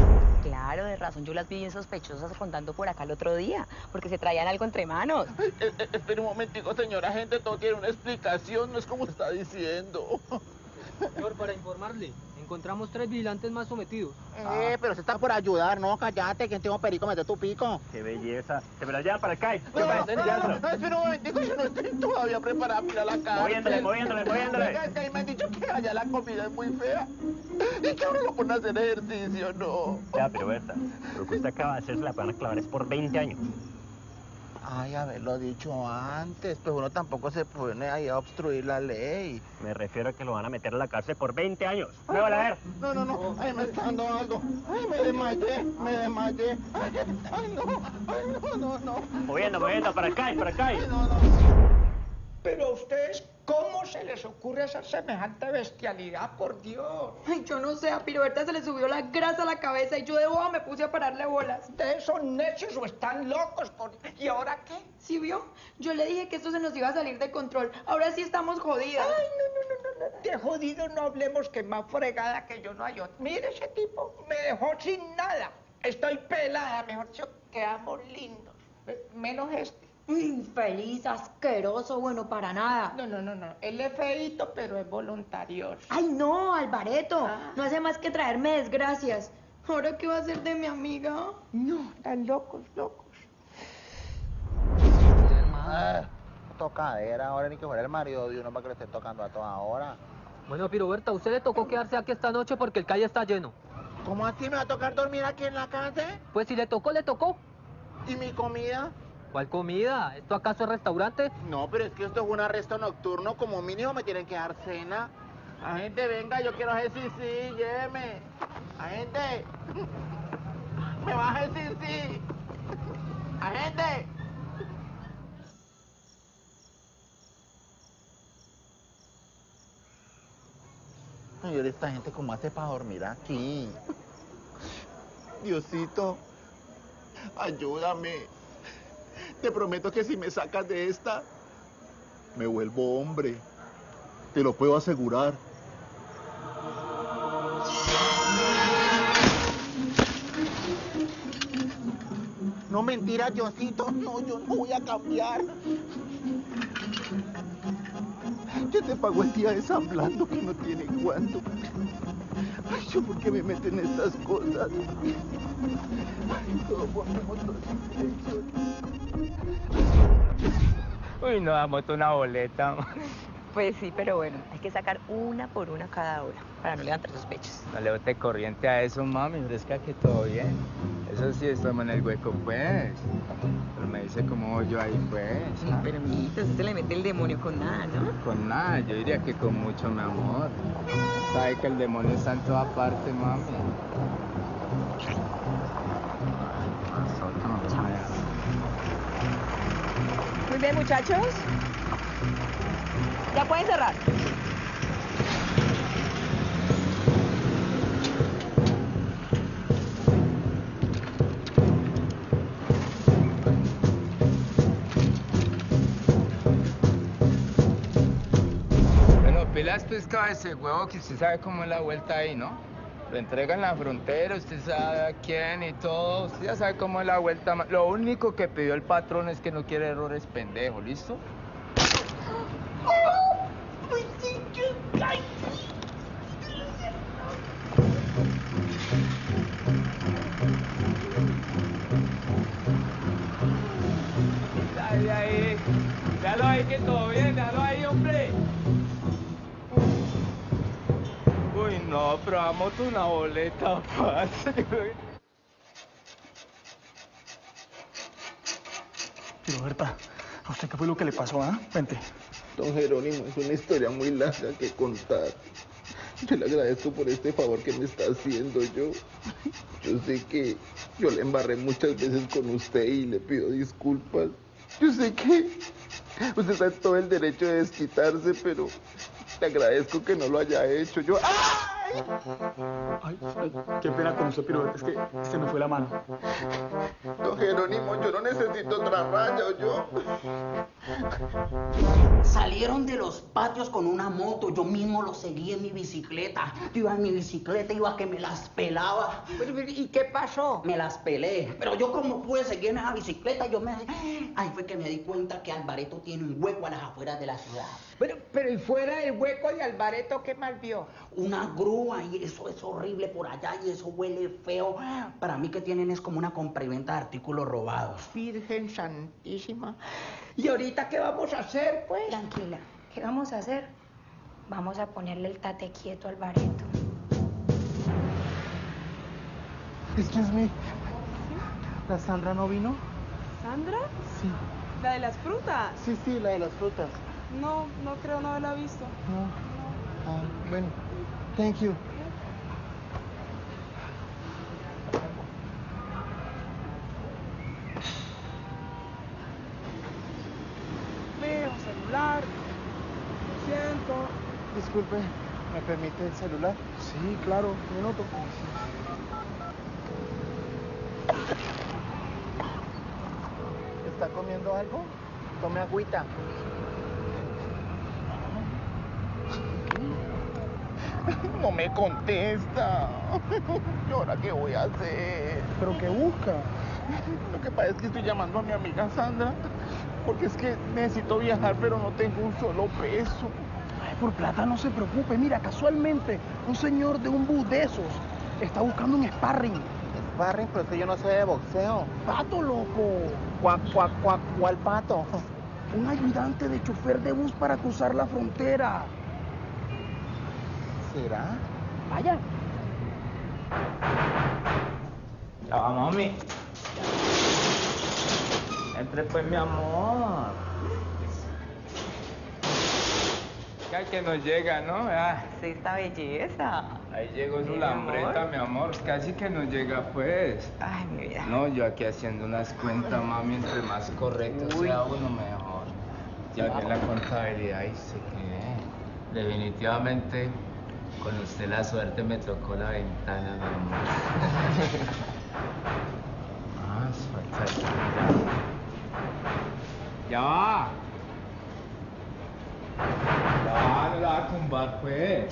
Speaker 5: Claro, de razón, yo las vi bien sospechosas contando por acá el otro día, porque se traían algo entre manos.
Speaker 4: Eh, eh, espera un momentico, señora gente, todo tiene una explicación, no es como está diciendo.
Speaker 19: Señor, para informarle, encontramos tres vigilantes más sometidos.
Speaker 11: Eh, pero se está por ayudar, no, cállate, que tengo perico, mete tu pico.
Speaker 13: ¡Qué belleza! ¡Se me la llevan para el C A I!
Speaker 4: No, no, no, no, no, espera un momentico, yo no estoy todavía preparada para ir a la cárcel.
Speaker 13: Moviéndole, moviéndole, moviéndole.
Speaker 4: Venga, es que ahí me han dicho que allá la comida es muy fea. Y que ahora lo ponen a hacer ejercicio, no.
Speaker 13: Ya, pero Berta, lo que usted acaba de hacer se la van a clavar es por veinte años.
Speaker 4: Ay, haberlo dicho antes, pues uno tampoco se pone ahí a obstruir la ley.
Speaker 13: Me refiero a que lo van a meter a la cárcel por veinte años. ¡Me van a ver!
Speaker 4: No, no, no, ay, me está dando algo. Ay, me desmayé, me desmayé. Ay, ay, no, ay, no, no, no.
Speaker 13: Moviendo, moviendo, para el C A I, para el C A I.
Speaker 4: Ay, no, no.
Speaker 1: Pero a ustedes, ¿cómo se les ocurre hacer semejante bestialidad, por Dios?
Speaker 3: Ay, yo no sé, a Piroberta se le subió la grasa a la cabeza y yo de boba me puse a pararle bolas.
Speaker 1: ¿Ustedes son necios o están locos? Por... ¿Y ahora qué?
Speaker 3: ¿Sí vio? Yo le dije que esto se nos iba a salir de control. Ahora sí estamos jodidas.
Speaker 1: Ay, no, no, no, no, de jodido no hablemos, que más fregada que yo no hay otra. Mire ese tipo, me dejó sin nada. Estoy pelada, mejor dicho, quedamos lindos. Menos este.
Speaker 3: Infeliz, asqueroso, bueno, para nada.
Speaker 1: No, no, no, no. Él es feíto, pero es voluntarioso.
Speaker 3: Ay, no, Alvareto.
Speaker 1: Ah.
Speaker 3: No hace más que traerme desgracias. ¿Ahora qué va a hacer de mi amiga?
Speaker 1: No, están locos, locos.
Speaker 4: Ah, tocadera, ahora ni que fuera el marido de uno para que le esté tocando a toda hora.
Speaker 19: Bueno, Piroberta, usted le tocó quedarse aquí esta noche porque el calle está lleno.
Speaker 4: ¿Cómo así me va a tocar dormir aquí en la casa?
Speaker 19: Pues si le tocó, le tocó.
Speaker 4: ¿Y mi comida?
Speaker 19: ¿Cuál comida? ¿Esto acaso es restaurante?
Speaker 4: No, pero es que esto es un arresto nocturno, como mínimo me tienen que dar cena. Agente, venga, yo quiero decir sí, lléveme. Agente, me vas a decir sí. Agente. Señor, esta gente cómo hace para dormir aquí.
Speaker 17: Diosito, ayúdame. Te prometo que si me sacas de esta, me vuelvo hombre. Te lo puedo asegurar.
Speaker 4: No, mentira, Diosito, no, yo no voy a cambiar.
Speaker 17: Ya te pagó el día desamblando que no tiene cuánto. Ay, yo por qué me meten estas cosas. Ay, todo por mi motor.
Speaker 10: Uy, no, damos una boleta.
Speaker 5: Pues sí, pero bueno, hay que sacar una por una cada hora para no levantar sospechas.
Speaker 10: No le bote corriente a eso, mami, fresca que todo bien. Eso sí, estamos en el hueco, pues. Pero me dice cómo voy yo ahí, pues.
Speaker 5: Sí, pero mijito, usted se le mete el demonio con nada, ¿no?
Speaker 10: Con nada, yo diría que con mucho, mi amor. Sabe que el demonio está en toda parte, mami.
Speaker 5: Muy bien, muchachos. Ya pueden cerrar.
Speaker 10: Bueno, pilas pescado ese huevo que usted sabe cómo es la vuelta ahí, ¿no? Lo entrega en la frontera, usted sabe a quién y todo, usted ya sabe cómo es la vuelta. Lo único que pidió el patrón es que no quiere errores pendejos, ¿listo? Ahí, ahí. Déjalo ahí que todo bien, déjalo ahí, hombre. Uy, no, pero vamos a una boleta, parce.
Speaker 16: Piroberta, ¿a usted qué fue lo que le pasó, ah? Vente.
Speaker 17: Don Jerónimo, es una historia muy larga que contar. Yo le agradezco por este favor que me está haciendo yo. Yo sé que yo le embarré muchas veces con usted y le pido disculpas. Yo sé que usted está en todo el derecho de desquitarse, pero le agradezco que no lo haya hecho. Yo... ¡Ay!
Speaker 4: Ay.
Speaker 16: Ay, ay, qué pena con usted, Piruberta, es que se me fue la mano.
Speaker 17: Don Jerónimo, yo no necesito otra raya, ¿o yo?
Speaker 11: Salieron de los patios con una moto, yo mismo los seguí en mi bicicleta. Yo iba en mi bicicleta, iba que me las pelaba.
Speaker 1: ¿Y qué pasó?
Speaker 11: Me las pelé, pero yo como pude seguir en esa bicicleta, yo me... Ahí fue que me di cuenta que Alvareto tiene un hueco a las afueras de la ciudad.
Speaker 1: Pero, pero y fuera del hueco de Alvareto, ¿qué más vio?
Speaker 11: Una grúa y eso es horrible por allá y eso huele feo. Para mí que tienen es como una compraventa de artículos robados.
Speaker 1: Virgen Santísima. ¿Y ahorita qué vamos a hacer, pues?
Speaker 3: Tranquila, ¿qué vamos a hacer? Vamos a ponerle el tate quieto al Alvareto.
Speaker 4: Excuse me. ¿La Sandra no vino?
Speaker 8: ¿Sandra?
Speaker 4: Sí.
Speaker 8: ¿La de las frutas?
Speaker 4: Sí, sí, la de las frutas.
Speaker 8: No, no creo no haberla visto.
Speaker 4: No. Ah, bueno. Thank you. Veo celular. Lo siento. Disculpe, ¿me permite el celular? Sí, claro, un minuto. ¿Está comiendo algo? Tome agüita. No me contesta. ¿Y ahora qué voy a hacer? ¿Pero qué busca? Lo que pasa es que estoy llamando a mi amiga Sandra porque es que necesito viajar, pero no tengo un solo peso. Ay, por plata no se preocupe. Mira, casualmente, un señor de un bus de esos está buscando un sparring. ¿Sparring? Pero es que yo no sé de boxeo. Pato, loco. ¿Cuál, cuál, cuál, cuál pato? Un ayudante de chofer de bus para cruzar la frontera. ¿Será? Vaya.
Speaker 10: Ya va, mami. Entre pues, mi amor. Ya que nos llega, ¿no? Ah,
Speaker 5: Sí, esta belleza.
Speaker 10: ahí llegó su
Speaker 5: Mi
Speaker 10: lambreta,
Speaker 5: amor.
Speaker 10: mi amor. Casi que nos llega, pues.
Speaker 5: Ay, mi vida.
Speaker 10: No, yo aquí haciendo unas cuentas, mami, entre más correcto
Speaker 5: Uy.
Speaker 10: sea uno, mejor. Ya que la contabilidad dice que definitivamente con usted la suerte me tocó la ventana, mi amor. Ah, suelta el ya. Ya va. Ya va, no la va a tumbar, pues.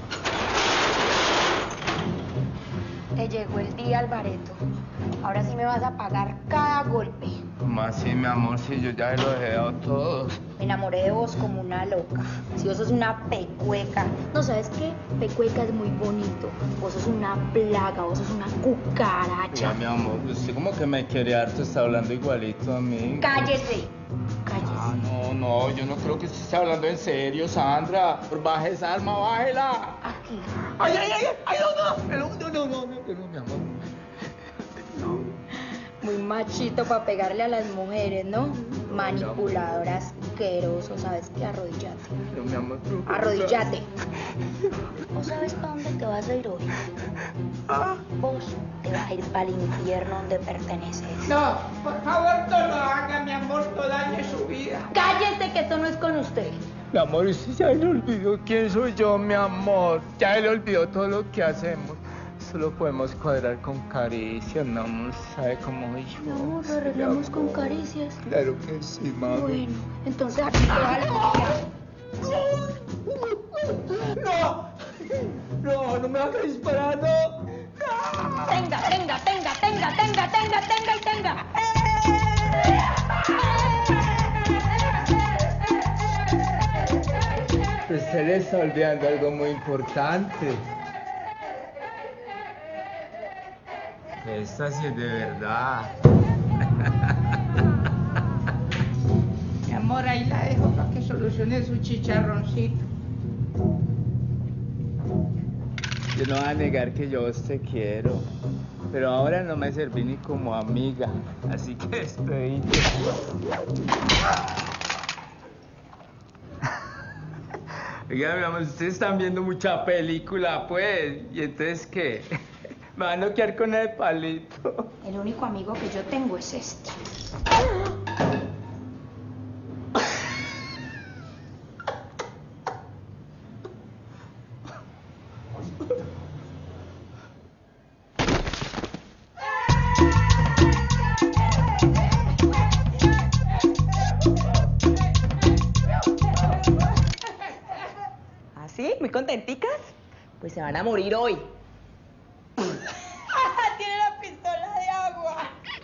Speaker 3: Te llegó el día, Alvareto. Ahora sí me vas a pagar cada golpe.
Speaker 10: ¿Cómo así, mi amor? Si yo ya los he dado todos.
Speaker 3: Me enamoré de vos como una loca. Si vos sos una pecueca. No, ¿sabes qué? Pecueca es muy bonito. Vos sos una plaga, vos sos una cucaracha.
Speaker 10: Ya, mi amor, usted como que me quiere harto, está hablando igualito a mí.
Speaker 3: Cállese.
Speaker 10: Ah, no, no, yo no creo que usted esté hablando en serio, Sandra. Por baje esa alma, bájela.
Speaker 3: Aquí.
Speaker 10: Ay, ay, ay, ay, no, no, no, no, no, no, no, mi amor.
Speaker 3: Muy machito para pegarle a las mujeres, ¿no? Manipulador asqueroso. ¿Sabes qué? Arrodillate.
Speaker 10: No, mi amor. no,
Speaker 3: Arrodillate. ¿Vos sabes para dónde te vas a ir hoy? Vos te vas a ir para el infierno donde perteneces.
Speaker 1: No, por favor, no lo haga, mi amor, no dañe su vida.
Speaker 3: Cállese que esto no es con usted.
Speaker 10: Mi amor, usted ya le olvidó quién soy yo, mi amor. Ya le olvidó todo lo que hacemos. Solo podemos cuadrar con caricias, mi amor. ¿Sabe cómo soy yo?
Speaker 3: No, lo arreglamos con caricias.
Speaker 10: Claro que sí, mami.
Speaker 3: Bueno, entonces aquí te va la
Speaker 10: No, no, no me hagas disparar, no.
Speaker 3: Tenga, tenga, tenga, tenga, tenga, tenga, tenga y tenga.
Speaker 10: Usted le está olvidando algo muy importante. Esta sí es de verdad.
Speaker 1: Mi amor, ahí la dejo para que solucione su chicharroncito.
Speaker 10: Yo no voy a negar que yo a usted quiero, pero ahora no me serví ni como amiga, así que estoy... Oiga, mi amor, ustedes están viendo mucha película, pues, ¿y entonces qué? Me van a noquear con el palito.
Speaker 3: El único amigo que yo tengo es este.
Speaker 5: ¿Sí? ¿Muy contenticas? Pues se van a morir hoy.
Speaker 1: Tiene la pistola de agua.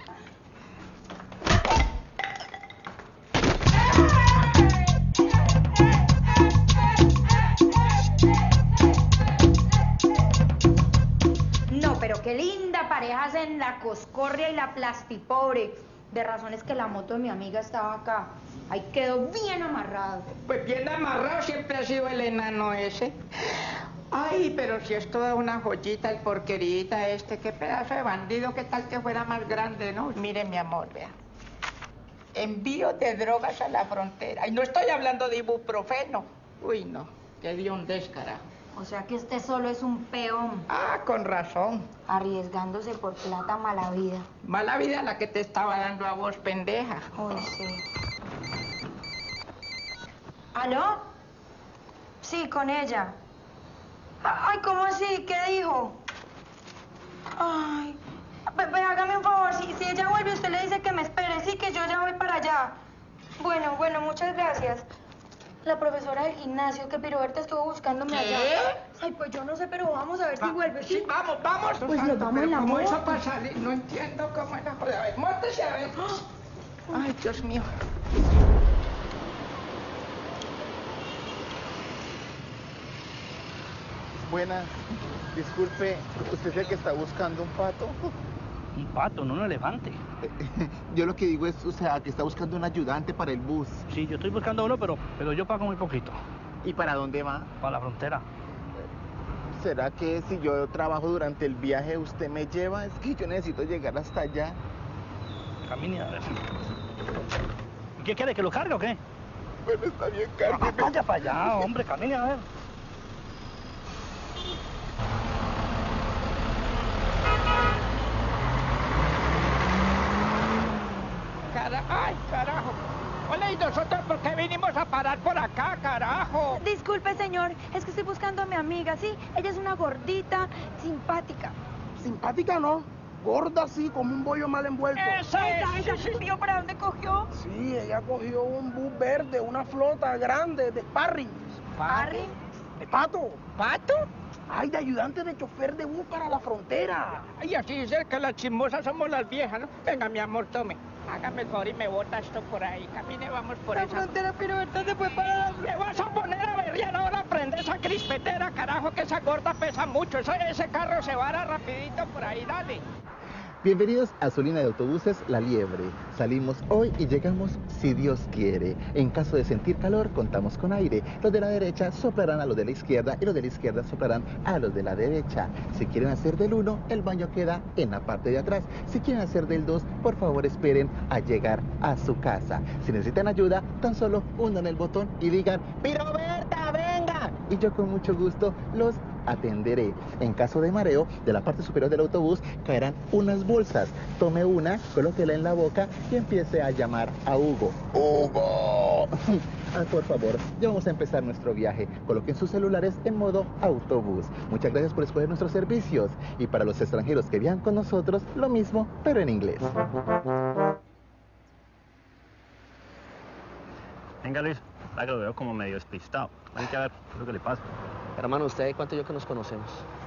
Speaker 3: No, pero qué linda pareja hacen la coscorria y la plastipobre. De razón es que la moto de mi amiga estaba acá. Ahí quedó bien amarrado.
Speaker 1: Pues bien amarrado siempre ha sido el enano ese. Ay, pero si es toda una joyita, el porquerita este, qué pedazo de bandido, qué tal que fuera más grande, ¿no? Mire, mi amor, vea. Envío de drogas a la frontera. Y no estoy hablando de ibuprofeno. Uy, no, que dio un descarajo.
Speaker 3: O sea que este solo es un peón.
Speaker 1: Ah, con razón.
Speaker 3: Arriesgándose por plata mala vida.
Speaker 1: Mala vida la que te estaba dando a vos, pendeja.
Speaker 3: Uy, sí. ¿Aló? Sí, con ella. Ay, ¿cómo así? ¿Qué dijo? Ay, ve, hágame un favor, si, si ella vuelve, usted le dice que me espere, sí, que yo ya voy para allá. Bueno, bueno, muchas gracias. La profesora del gimnasio, que Piroberta estuvo buscándome allá.
Speaker 1: ¿Qué?
Speaker 3: Ay, pues yo no sé, pero vamos a ver si
Speaker 1: Va,
Speaker 3: vuelve.
Speaker 1: Sí, vamos, vamos.
Speaker 3: Pues
Speaker 1: Santo,
Speaker 3: nos vamos
Speaker 1: pero
Speaker 3: en la
Speaker 1: ¿cómo
Speaker 3: moto.
Speaker 1: eso para salir? No entiendo cómo es la joda. A ver, móntese a ver. Ay, Dios mío.
Speaker 17: Buenas, disculpe, ¿usted es el que está buscando un pato?
Speaker 14: Un pato, no un elefante.
Speaker 17: Yo lo que digo es, o sea, que está buscando un ayudante para el bus.
Speaker 14: Sí, yo estoy buscando uno, pero, pero yo pago muy poquito.
Speaker 17: ¿Y para dónde va?
Speaker 14: Para la frontera.
Speaker 17: ¿Será que si yo trabajo durante el viaje usted me lleva? Es que yo necesito llegar hasta allá.
Speaker 14: Camine a ver. ¿Y qué quiere, que lo cargue o qué?
Speaker 17: Bueno, está bien, cárgueme.
Speaker 14: Vaya para allá, hombre, camine a ver.
Speaker 1: Cara... Ay, carajo. Hola, ¿y nosotros por qué vinimos a parar por acá, carajo?
Speaker 3: Disculpe, señor, es que estoy buscando a mi amiga, ¿sí? Ella es una gordita, simpática.
Speaker 15: Simpática no, gorda así, como un bollo mal envuelto.
Speaker 1: ¡Esa es!
Speaker 3: ¿Esa sí, sí, para dónde cogió?
Speaker 15: Sí, ella cogió un bus verde, una flota grande de sparring.
Speaker 3: ¿Sparring?
Speaker 15: ¿De pato?
Speaker 1: ¿Pato?
Speaker 15: Ay, de ayudante de chofer de bus para la frontera.
Speaker 1: Ay, así dice que las chismosas somos las viejas, ¿no? Venga, mi amor, tome. Hágame el favor y me bota esto por ahí. Camine, vamos por
Speaker 3: La
Speaker 1: esa...
Speaker 3: frontera Piroberta se fue para...
Speaker 1: ¿Le vas a poner a berrear ahora? Prende esa crispetera, carajo, que esa gorda pesa mucho. Ese, ese carro se vara rapidito por ahí, dale.
Speaker 17: Bienvenidos a su línea de autobuses La Liebre. Salimos hoy y llegamos si Dios quiere. En caso de sentir calor, contamos con aire. Los de la derecha soplarán a los de la izquierda y los de la izquierda soplarán a los de la derecha. Si quieren hacer del uno, el baño queda en la parte de atrás. Si quieren hacer del dos, por favor esperen a llegar a su casa. Si necesitan ayuda, tan solo hundan el botón y digan ¡Piroberta, venga! Y yo con mucho gusto los atenderé. En caso de mareo, de la parte superior del autobús caerán unas bolsas. Tome una, colóquela en la boca y empiece a llamar a Hugo. ¡Hugo! Ah, por favor, ya vamos a empezar nuestro viaje. Coloquen sus celulares en modo autobús. Muchas gracias por escoger nuestros servicios. Y para los extranjeros que viajan con nosotros, lo mismo, pero en inglés.
Speaker 20: Venga, Luis, la que lo veo como medio despistado. Hay que ver qué es lo que le pasa.
Speaker 13: Hermano, ¿usted cuánto yo que nos conocemos?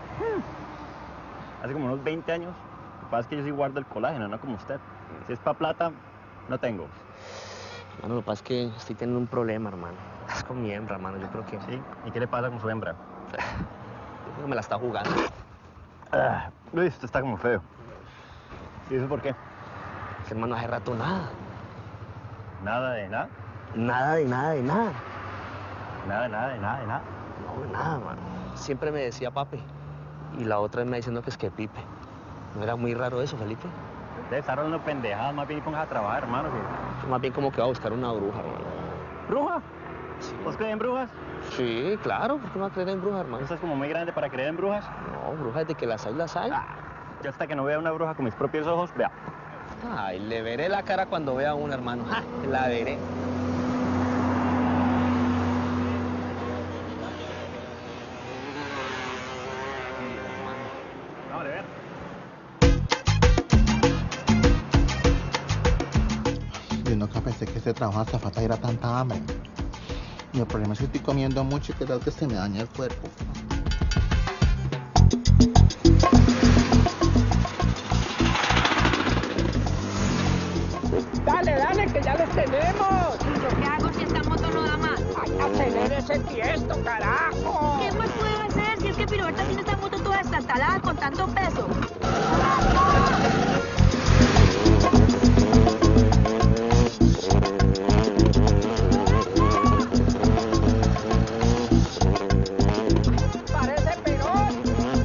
Speaker 20: Hace como unos veinte años. Lo que pasa es que yo sí guardo el colágeno, no como usted. Si es para plata, no tengo.
Speaker 13: Hermano, lo que pasa es que estoy teniendo un problema, hermano. Es con mi hembra, hermano, yo creo que...
Speaker 20: ¿Sí? ¿Y qué le pasa con su hembra?
Speaker 13: Yo creo que me la está jugando.
Speaker 20: Ah, Luis, usted está como feo. ¿Y eso por qué?
Speaker 13: Es que, hermano, hace rato nada.
Speaker 20: ¿Nada de nada?
Speaker 13: Nada de nada de nada.
Speaker 20: Nada de nada de nada de nada.
Speaker 13: No, nada, mano. Siempre me decía papi. Y la otra vez me diciendo que es que pipe. ¿No era muy raro eso, Felipe?
Speaker 20: Usted está hablando pendejadas, más bien ponga a trabajar, hermano. Que...
Speaker 13: Yo más bien como que va a buscar una bruja, hermano.
Speaker 20: ¿Bruja?
Speaker 13: Sí.
Speaker 20: ¿Vos crees en brujas?
Speaker 13: Sí, claro. ¿Por qué no va a creer en brujas, hermano?
Speaker 20: ¿Usted es como muy grande para creer en brujas?
Speaker 13: No, brujas de que las hay, las hay.
Speaker 20: Ah, yo hasta que no vea una bruja con mis propios ojos, vea.
Speaker 13: Ay, le veré la cara cuando vea una, hermano. ¡Ja! La veré.
Speaker 17: Yo nunca pensé que ese trabajo de azafata era tanta hambre. Y el problema es que estoy comiendo mucho y creo que se me daña el cuerpo.
Speaker 1: Dale, dale, que ya los tenemos.
Speaker 3: ¿Yo qué hago si esta moto no da más?
Speaker 1: Ay, acelere ese tiesto, carajo.
Speaker 3: ¿Qué más puedo hacer si es que Piroberta tiene esta moto toda destartalada con tanto peso?
Speaker 1: Parece Perón.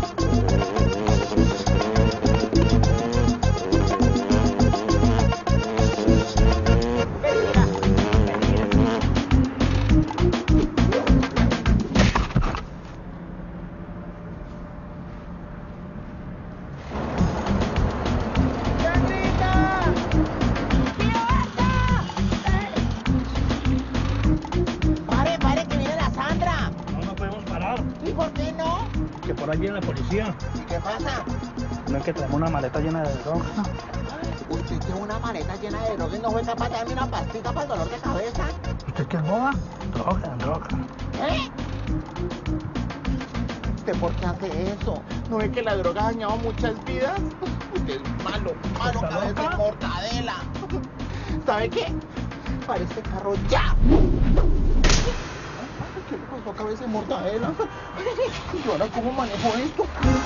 Speaker 11: Pare, pare, que viene la Sandra.
Speaker 15: No, no podemos parar.
Speaker 11: ¿Y por qué no?
Speaker 15: Que por ahí viene la policía.
Speaker 11: ¿Y qué pasa?
Speaker 15: No es que traemos una maleta llena de droga.
Speaker 11: Usted tiene una maleta llena de droga y no fue capaz de darme una pastita para el dolor de cabeza.
Speaker 15: ¿Usted qué es boba? Droga, droga.
Speaker 11: ¿Eh?
Speaker 17: ¿Usted por qué hace eso? ¿No ve que la droga ha dañado muchas vidas? Usted es malo, malo,
Speaker 11: ¿Está
Speaker 17: cabeza
Speaker 11: loca?
Speaker 17: de mortadela. ¿Sabe qué? Para este carro ya. ¿Qué le pasó a cabeza de mortadela? ¿Y ahora cómo manejo esto?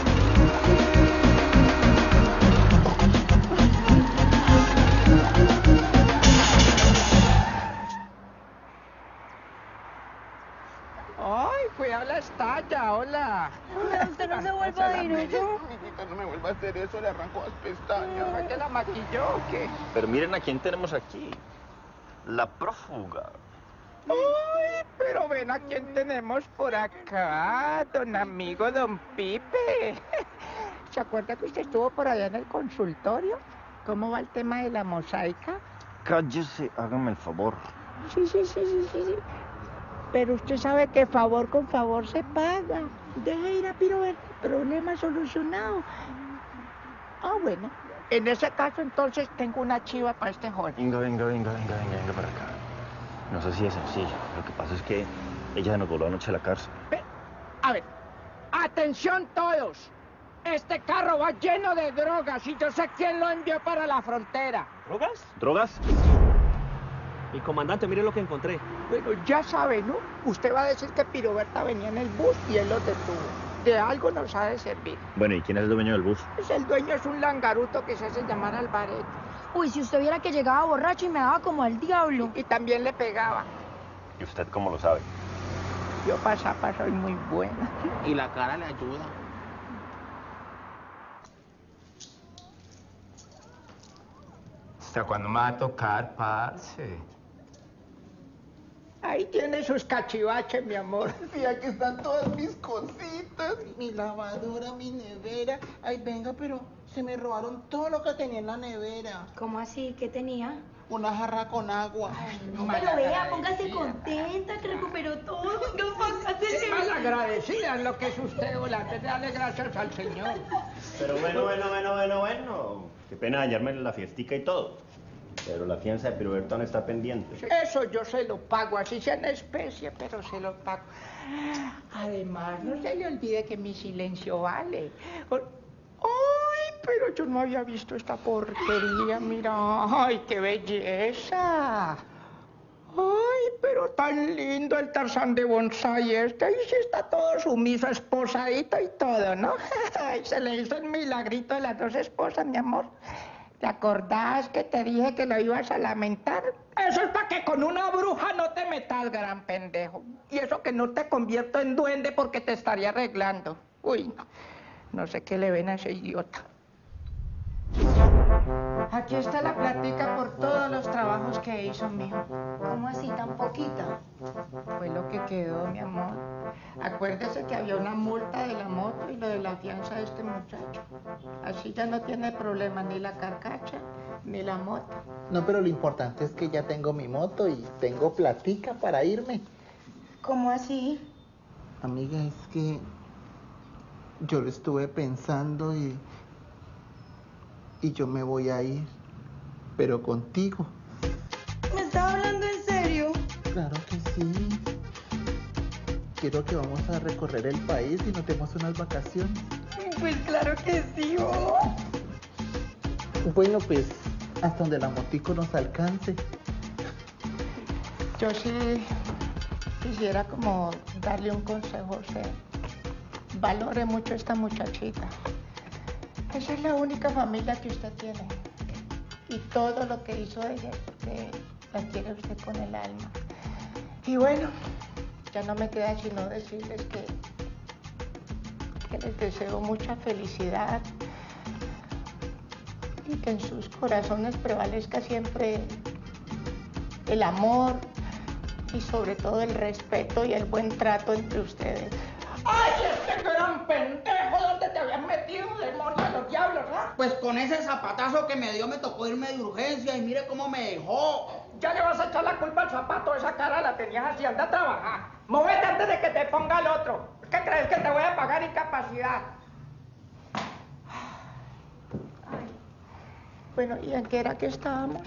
Speaker 1: Ay, cuidado la estalla, hola.
Speaker 3: Usted no se vuelva a ir, ¿no?
Speaker 17: Mijita, no me vuelva a hacer eso, le arranco las pestañas.
Speaker 1: ¿Fue que la maquilló o qué?
Speaker 20: Pero miren a quién tenemos aquí. La prófuga.
Speaker 1: Uy, pero ven a quién tenemos por acá, don amigo, don Pipe. ¿Se acuerda que usted estuvo por allá en el consultorio? ¿Cómo va el tema de la mosaica?
Speaker 20: Cállese, hágame el favor.
Speaker 1: Sí, sí, sí, sí, sí, sí. Pero usted sabe que favor con favor se paga. Deja ir a Piroberta, problema solucionado. Ah, bueno. En ese caso, entonces, tengo una chiva para este joven.
Speaker 20: Venga, venga, venga, venga, venga, venga para acá. No sé si es sencillo. Lo que pasa es que ella nos voló anoche a la cárcel.
Speaker 1: A ver, atención todos. Este carro va lleno de drogas y yo sé quién lo envió para la frontera.
Speaker 13: ¿Drogas?
Speaker 20: ¿Drogas?
Speaker 13: Mi comandante, mire lo que encontré.
Speaker 1: Bueno, ya sabe, ¿no? Usted va a decir que Piroberta venía en el bus y él lo detuvo. De algo nos ha de servir.
Speaker 20: Bueno, ¿y quién es el dueño del bus?
Speaker 1: Pues el dueño es un langaruto que se hace llamar Alvarez.
Speaker 3: Uy, si usted viera que llegaba borracho y me daba como al diablo.
Speaker 1: Y también le pegaba.
Speaker 20: ¿Y usted cómo lo sabe?
Speaker 1: Yo pasapa soy muy buena.
Speaker 11: Y la cara le ayuda.
Speaker 10: ¿Hasta cuándo me va a tocar, parce?
Speaker 1: Ahí tiene sus cachivaches, mi amor.
Speaker 17: Sí, aquí están todas mis cositas. Mi lavadora, mi nevera. Ay, venga, pero se me robaron todo lo que tenía en la nevera.
Speaker 3: ¿Cómo así? ¿Qué tenía?
Speaker 17: Una jarra con agua.
Speaker 3: No, pero vea, póngase contenta que recuperó todo. No, póngase.
Speaker 1: Malagradecida en lo que es usted, hola. Dale gracias al Señor.
Speaker 20: Pero bueno, bueno, bueno, bueno, bueno. Qué pena dañarme la fiestica y todo. Pero la fianza de Piroberta no está pendiente.
Speaker 1: Eso yo se lo pago, así sea en especie, pero se lo pago. Además, no se le olvide que mi silencio vale. ¡Ay, pero yo no había visto esta porquería! Mira, ¡ay, qué belleza! ¡Ay, pero tan lindo el Tarzán de bonsai este! Ahí sí está todo sumiso, esposadito y todo, ¿no? Ay, se le hizo el milagrito de las dos esposas, mi amor. ¿Te acordás que te dije que lo ibas a lamentar? Eso es para que con una bruja no te metas, gran pendejo. Y eso que no te convierto en duende porque te estaría arreglando. Uy, no. No sé qué le ven a ese idiota. Aquí está la platica por todos los trabajos que hizo, mijo.
Speaker 3: ¿Cómo así, tan poquita?
Speaker 1: Fue lo que quedó, mi amor. Acuérdese que había una multa de la moto y lo de la fianza de este muchacho. Así ya no tiene problema ni la carcacha ni la moto.
Speaker 17: No, pero lo importante es que ya tengo mi moto y tengo platica para irme.
Speaker 3: ¿Cómo así?
Speaker 17: Amiga, es que yo lo estuve pensando y... y yo me voy a ir, pero contigo.
Speaker 3: ¿Me estás hablando en serio?
Speaker 17: Claro que sí.
Speaker 4: quiero que vamos a recorrer el país y nos demos unas vacaciones.
Speaker 1: Pues claro que sí, bobo.
Speaker 4: Bueno, pues, hasta donde la motico nos alcance.
Speaker 1: Yo sí quisiera como darle un consejo, o sea, valore mucho a esta muchachita. Esa es la única familia que usted tiene. Y todo lo que hizo ella es porque la quiere usted con el alma. Y bueno, ya no me queda sino decirles que, que les deseo mucha felicidad y que en sus corazones prevalezca siempre el amor y sobre todo el respeto y el buen trato entre ustedes. ¡Ay, este gran pendejo! ¿Dónde te habías metido, demonio de los diablos, ah?
Speaker 11: Pues con ese zapatazo que me dio me tocó irme de urgencia y mire cómo me dejó.
Speaker 1: Ya le vas a echar la culpa al zapato, esa cara la tenías así, anda a trabajar. Móvete antes de que te ponga el otro. ¿Qué crees que te voy a pagar incapacidad? Ay. Bueno, ¿y en qué era que estábamos?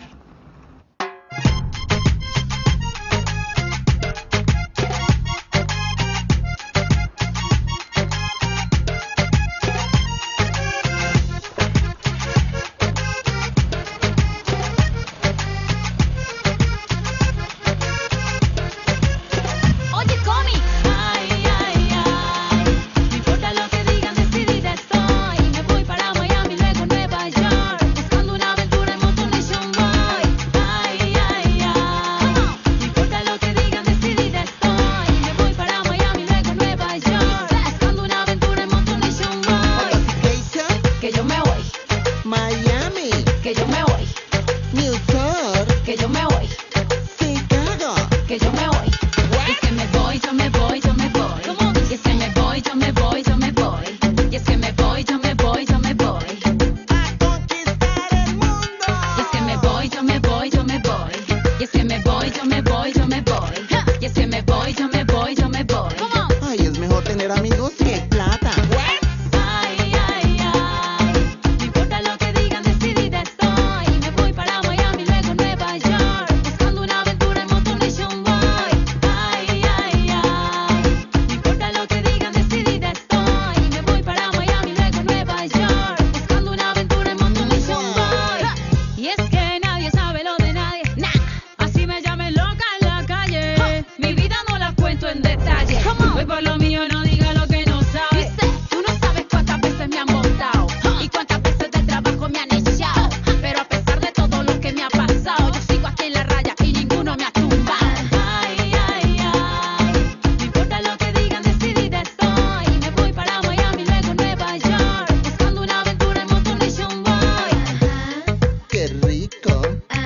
Speaker 12: Oye, Comi. Ay, ay, ay. No importa lo que digan, decidida estoy. Me voy para Miami, luego Nueva York. Buscando una aventura en Moto Nationwide. Ay, ay, ay. No importa lo que digan, decidida estoy. Me voy para Miami, luego Nueva York. Buscando una aventura en Moto Nationwide. Que yo me voy.
Speaker 4: Miami.
Speaker 12: Que yo me voy.
Speaker 4: New York.
Speaker 12: Que yo me voy.
Speaker 4: Chicago.
Speaker 12: Que yo me voy. Y es que me voy, yo me voy, yo me voy. Y es que me voy, yo me voy, yo me voy. Y es que me voy, yo me voy, yo me voy. A conquistar el mundo. Y es que me voy, yo me voy, yo me voy. Y es que me voy, yo me voy, yo me voy. Y es que me voy, yo me voy, yo me voy.
Speaker 4: Ay, es mejor tener amigos que plata.
Speaker 12: Ay, ay, ay. No importa lo que digan, decidida estoy. Me voy para Miami, luego Nueva York. Buscando una aventura en Moto Nationwide. Ay, ay, ay. No importa lo que digan, decidida estoy. Me voy para Miami, luego Nueva York. Buscando una aventura en Moto Nationwide. Y es que nadie sabe lo de nadie. Nah. Así me llamen loca en la calle. Mi vida no la cuento en detalle. Voy por lo mío, no diga lo que no sabes. Tú no sabes cuántas veces me han montado y cuántas veces del trabajo me han echado. Pero a pesar de todo lo que me ha pasado, yo sigo aquí en la raya y ninguno me ha tumbado. Ay, ay, ay. No importa lo que digan, decidida estoy. Me voy para Miami, luego Nueva York. Buscando una aventura en Moto Nationwide.
Speaker 4: Qué rico.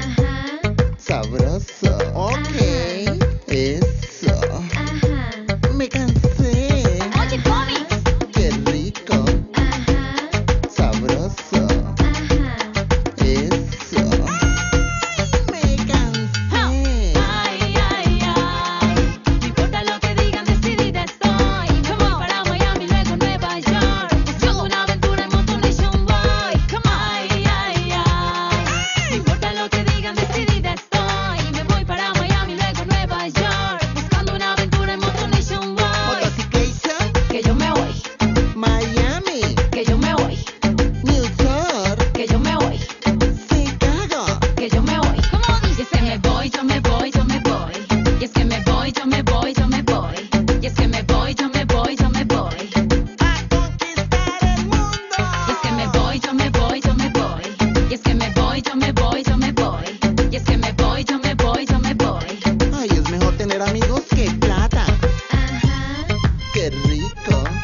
Speaker 4: Sabroso. Ok. Eso. Me cansé.
Speaker 12: Oye, Comi.
Speaker 4: Qué rico. Sabroso. Eso. Me cansé.
Speaker 12: Ay, ay, ay. No importa lo que digan, decidida estoy. Me voy para Miami, luego Nueva York. Buscando una aventura en Moto Nationwide. Ay, ay, ay. No importa lo que digan, decidida estoy. Me voy para Miami, luego Nueva York. Buscando una aventura en Moto Nationwide.
Speaker 4: Motorcyclation.
Speaker 12: Que yo me voy.
Speaker 4: Miami.
Speaker 12: Que yo me voy.
Speaker 4: New York.
Speaker 12: Que yo me voy.
Speaker 4: Chicago.
Speaker 12: Que yo me voy. Y es que me voy, yo me voy, yo me voy. Y es que me voy, yo me voy, yo me voy. Y es que me voy, yo me voy, yo me voy.
Speaker 4: A conquistar el mundo.
Speaker 12: Y es que me voy, yo me voy, yo me voy. Y es que me voy, yo me voy, yo me voy. Y es que me voy, yo me voy, yo me voy.
Speaker 4: Ay, es mejor tener amigos que plata. Qué rico.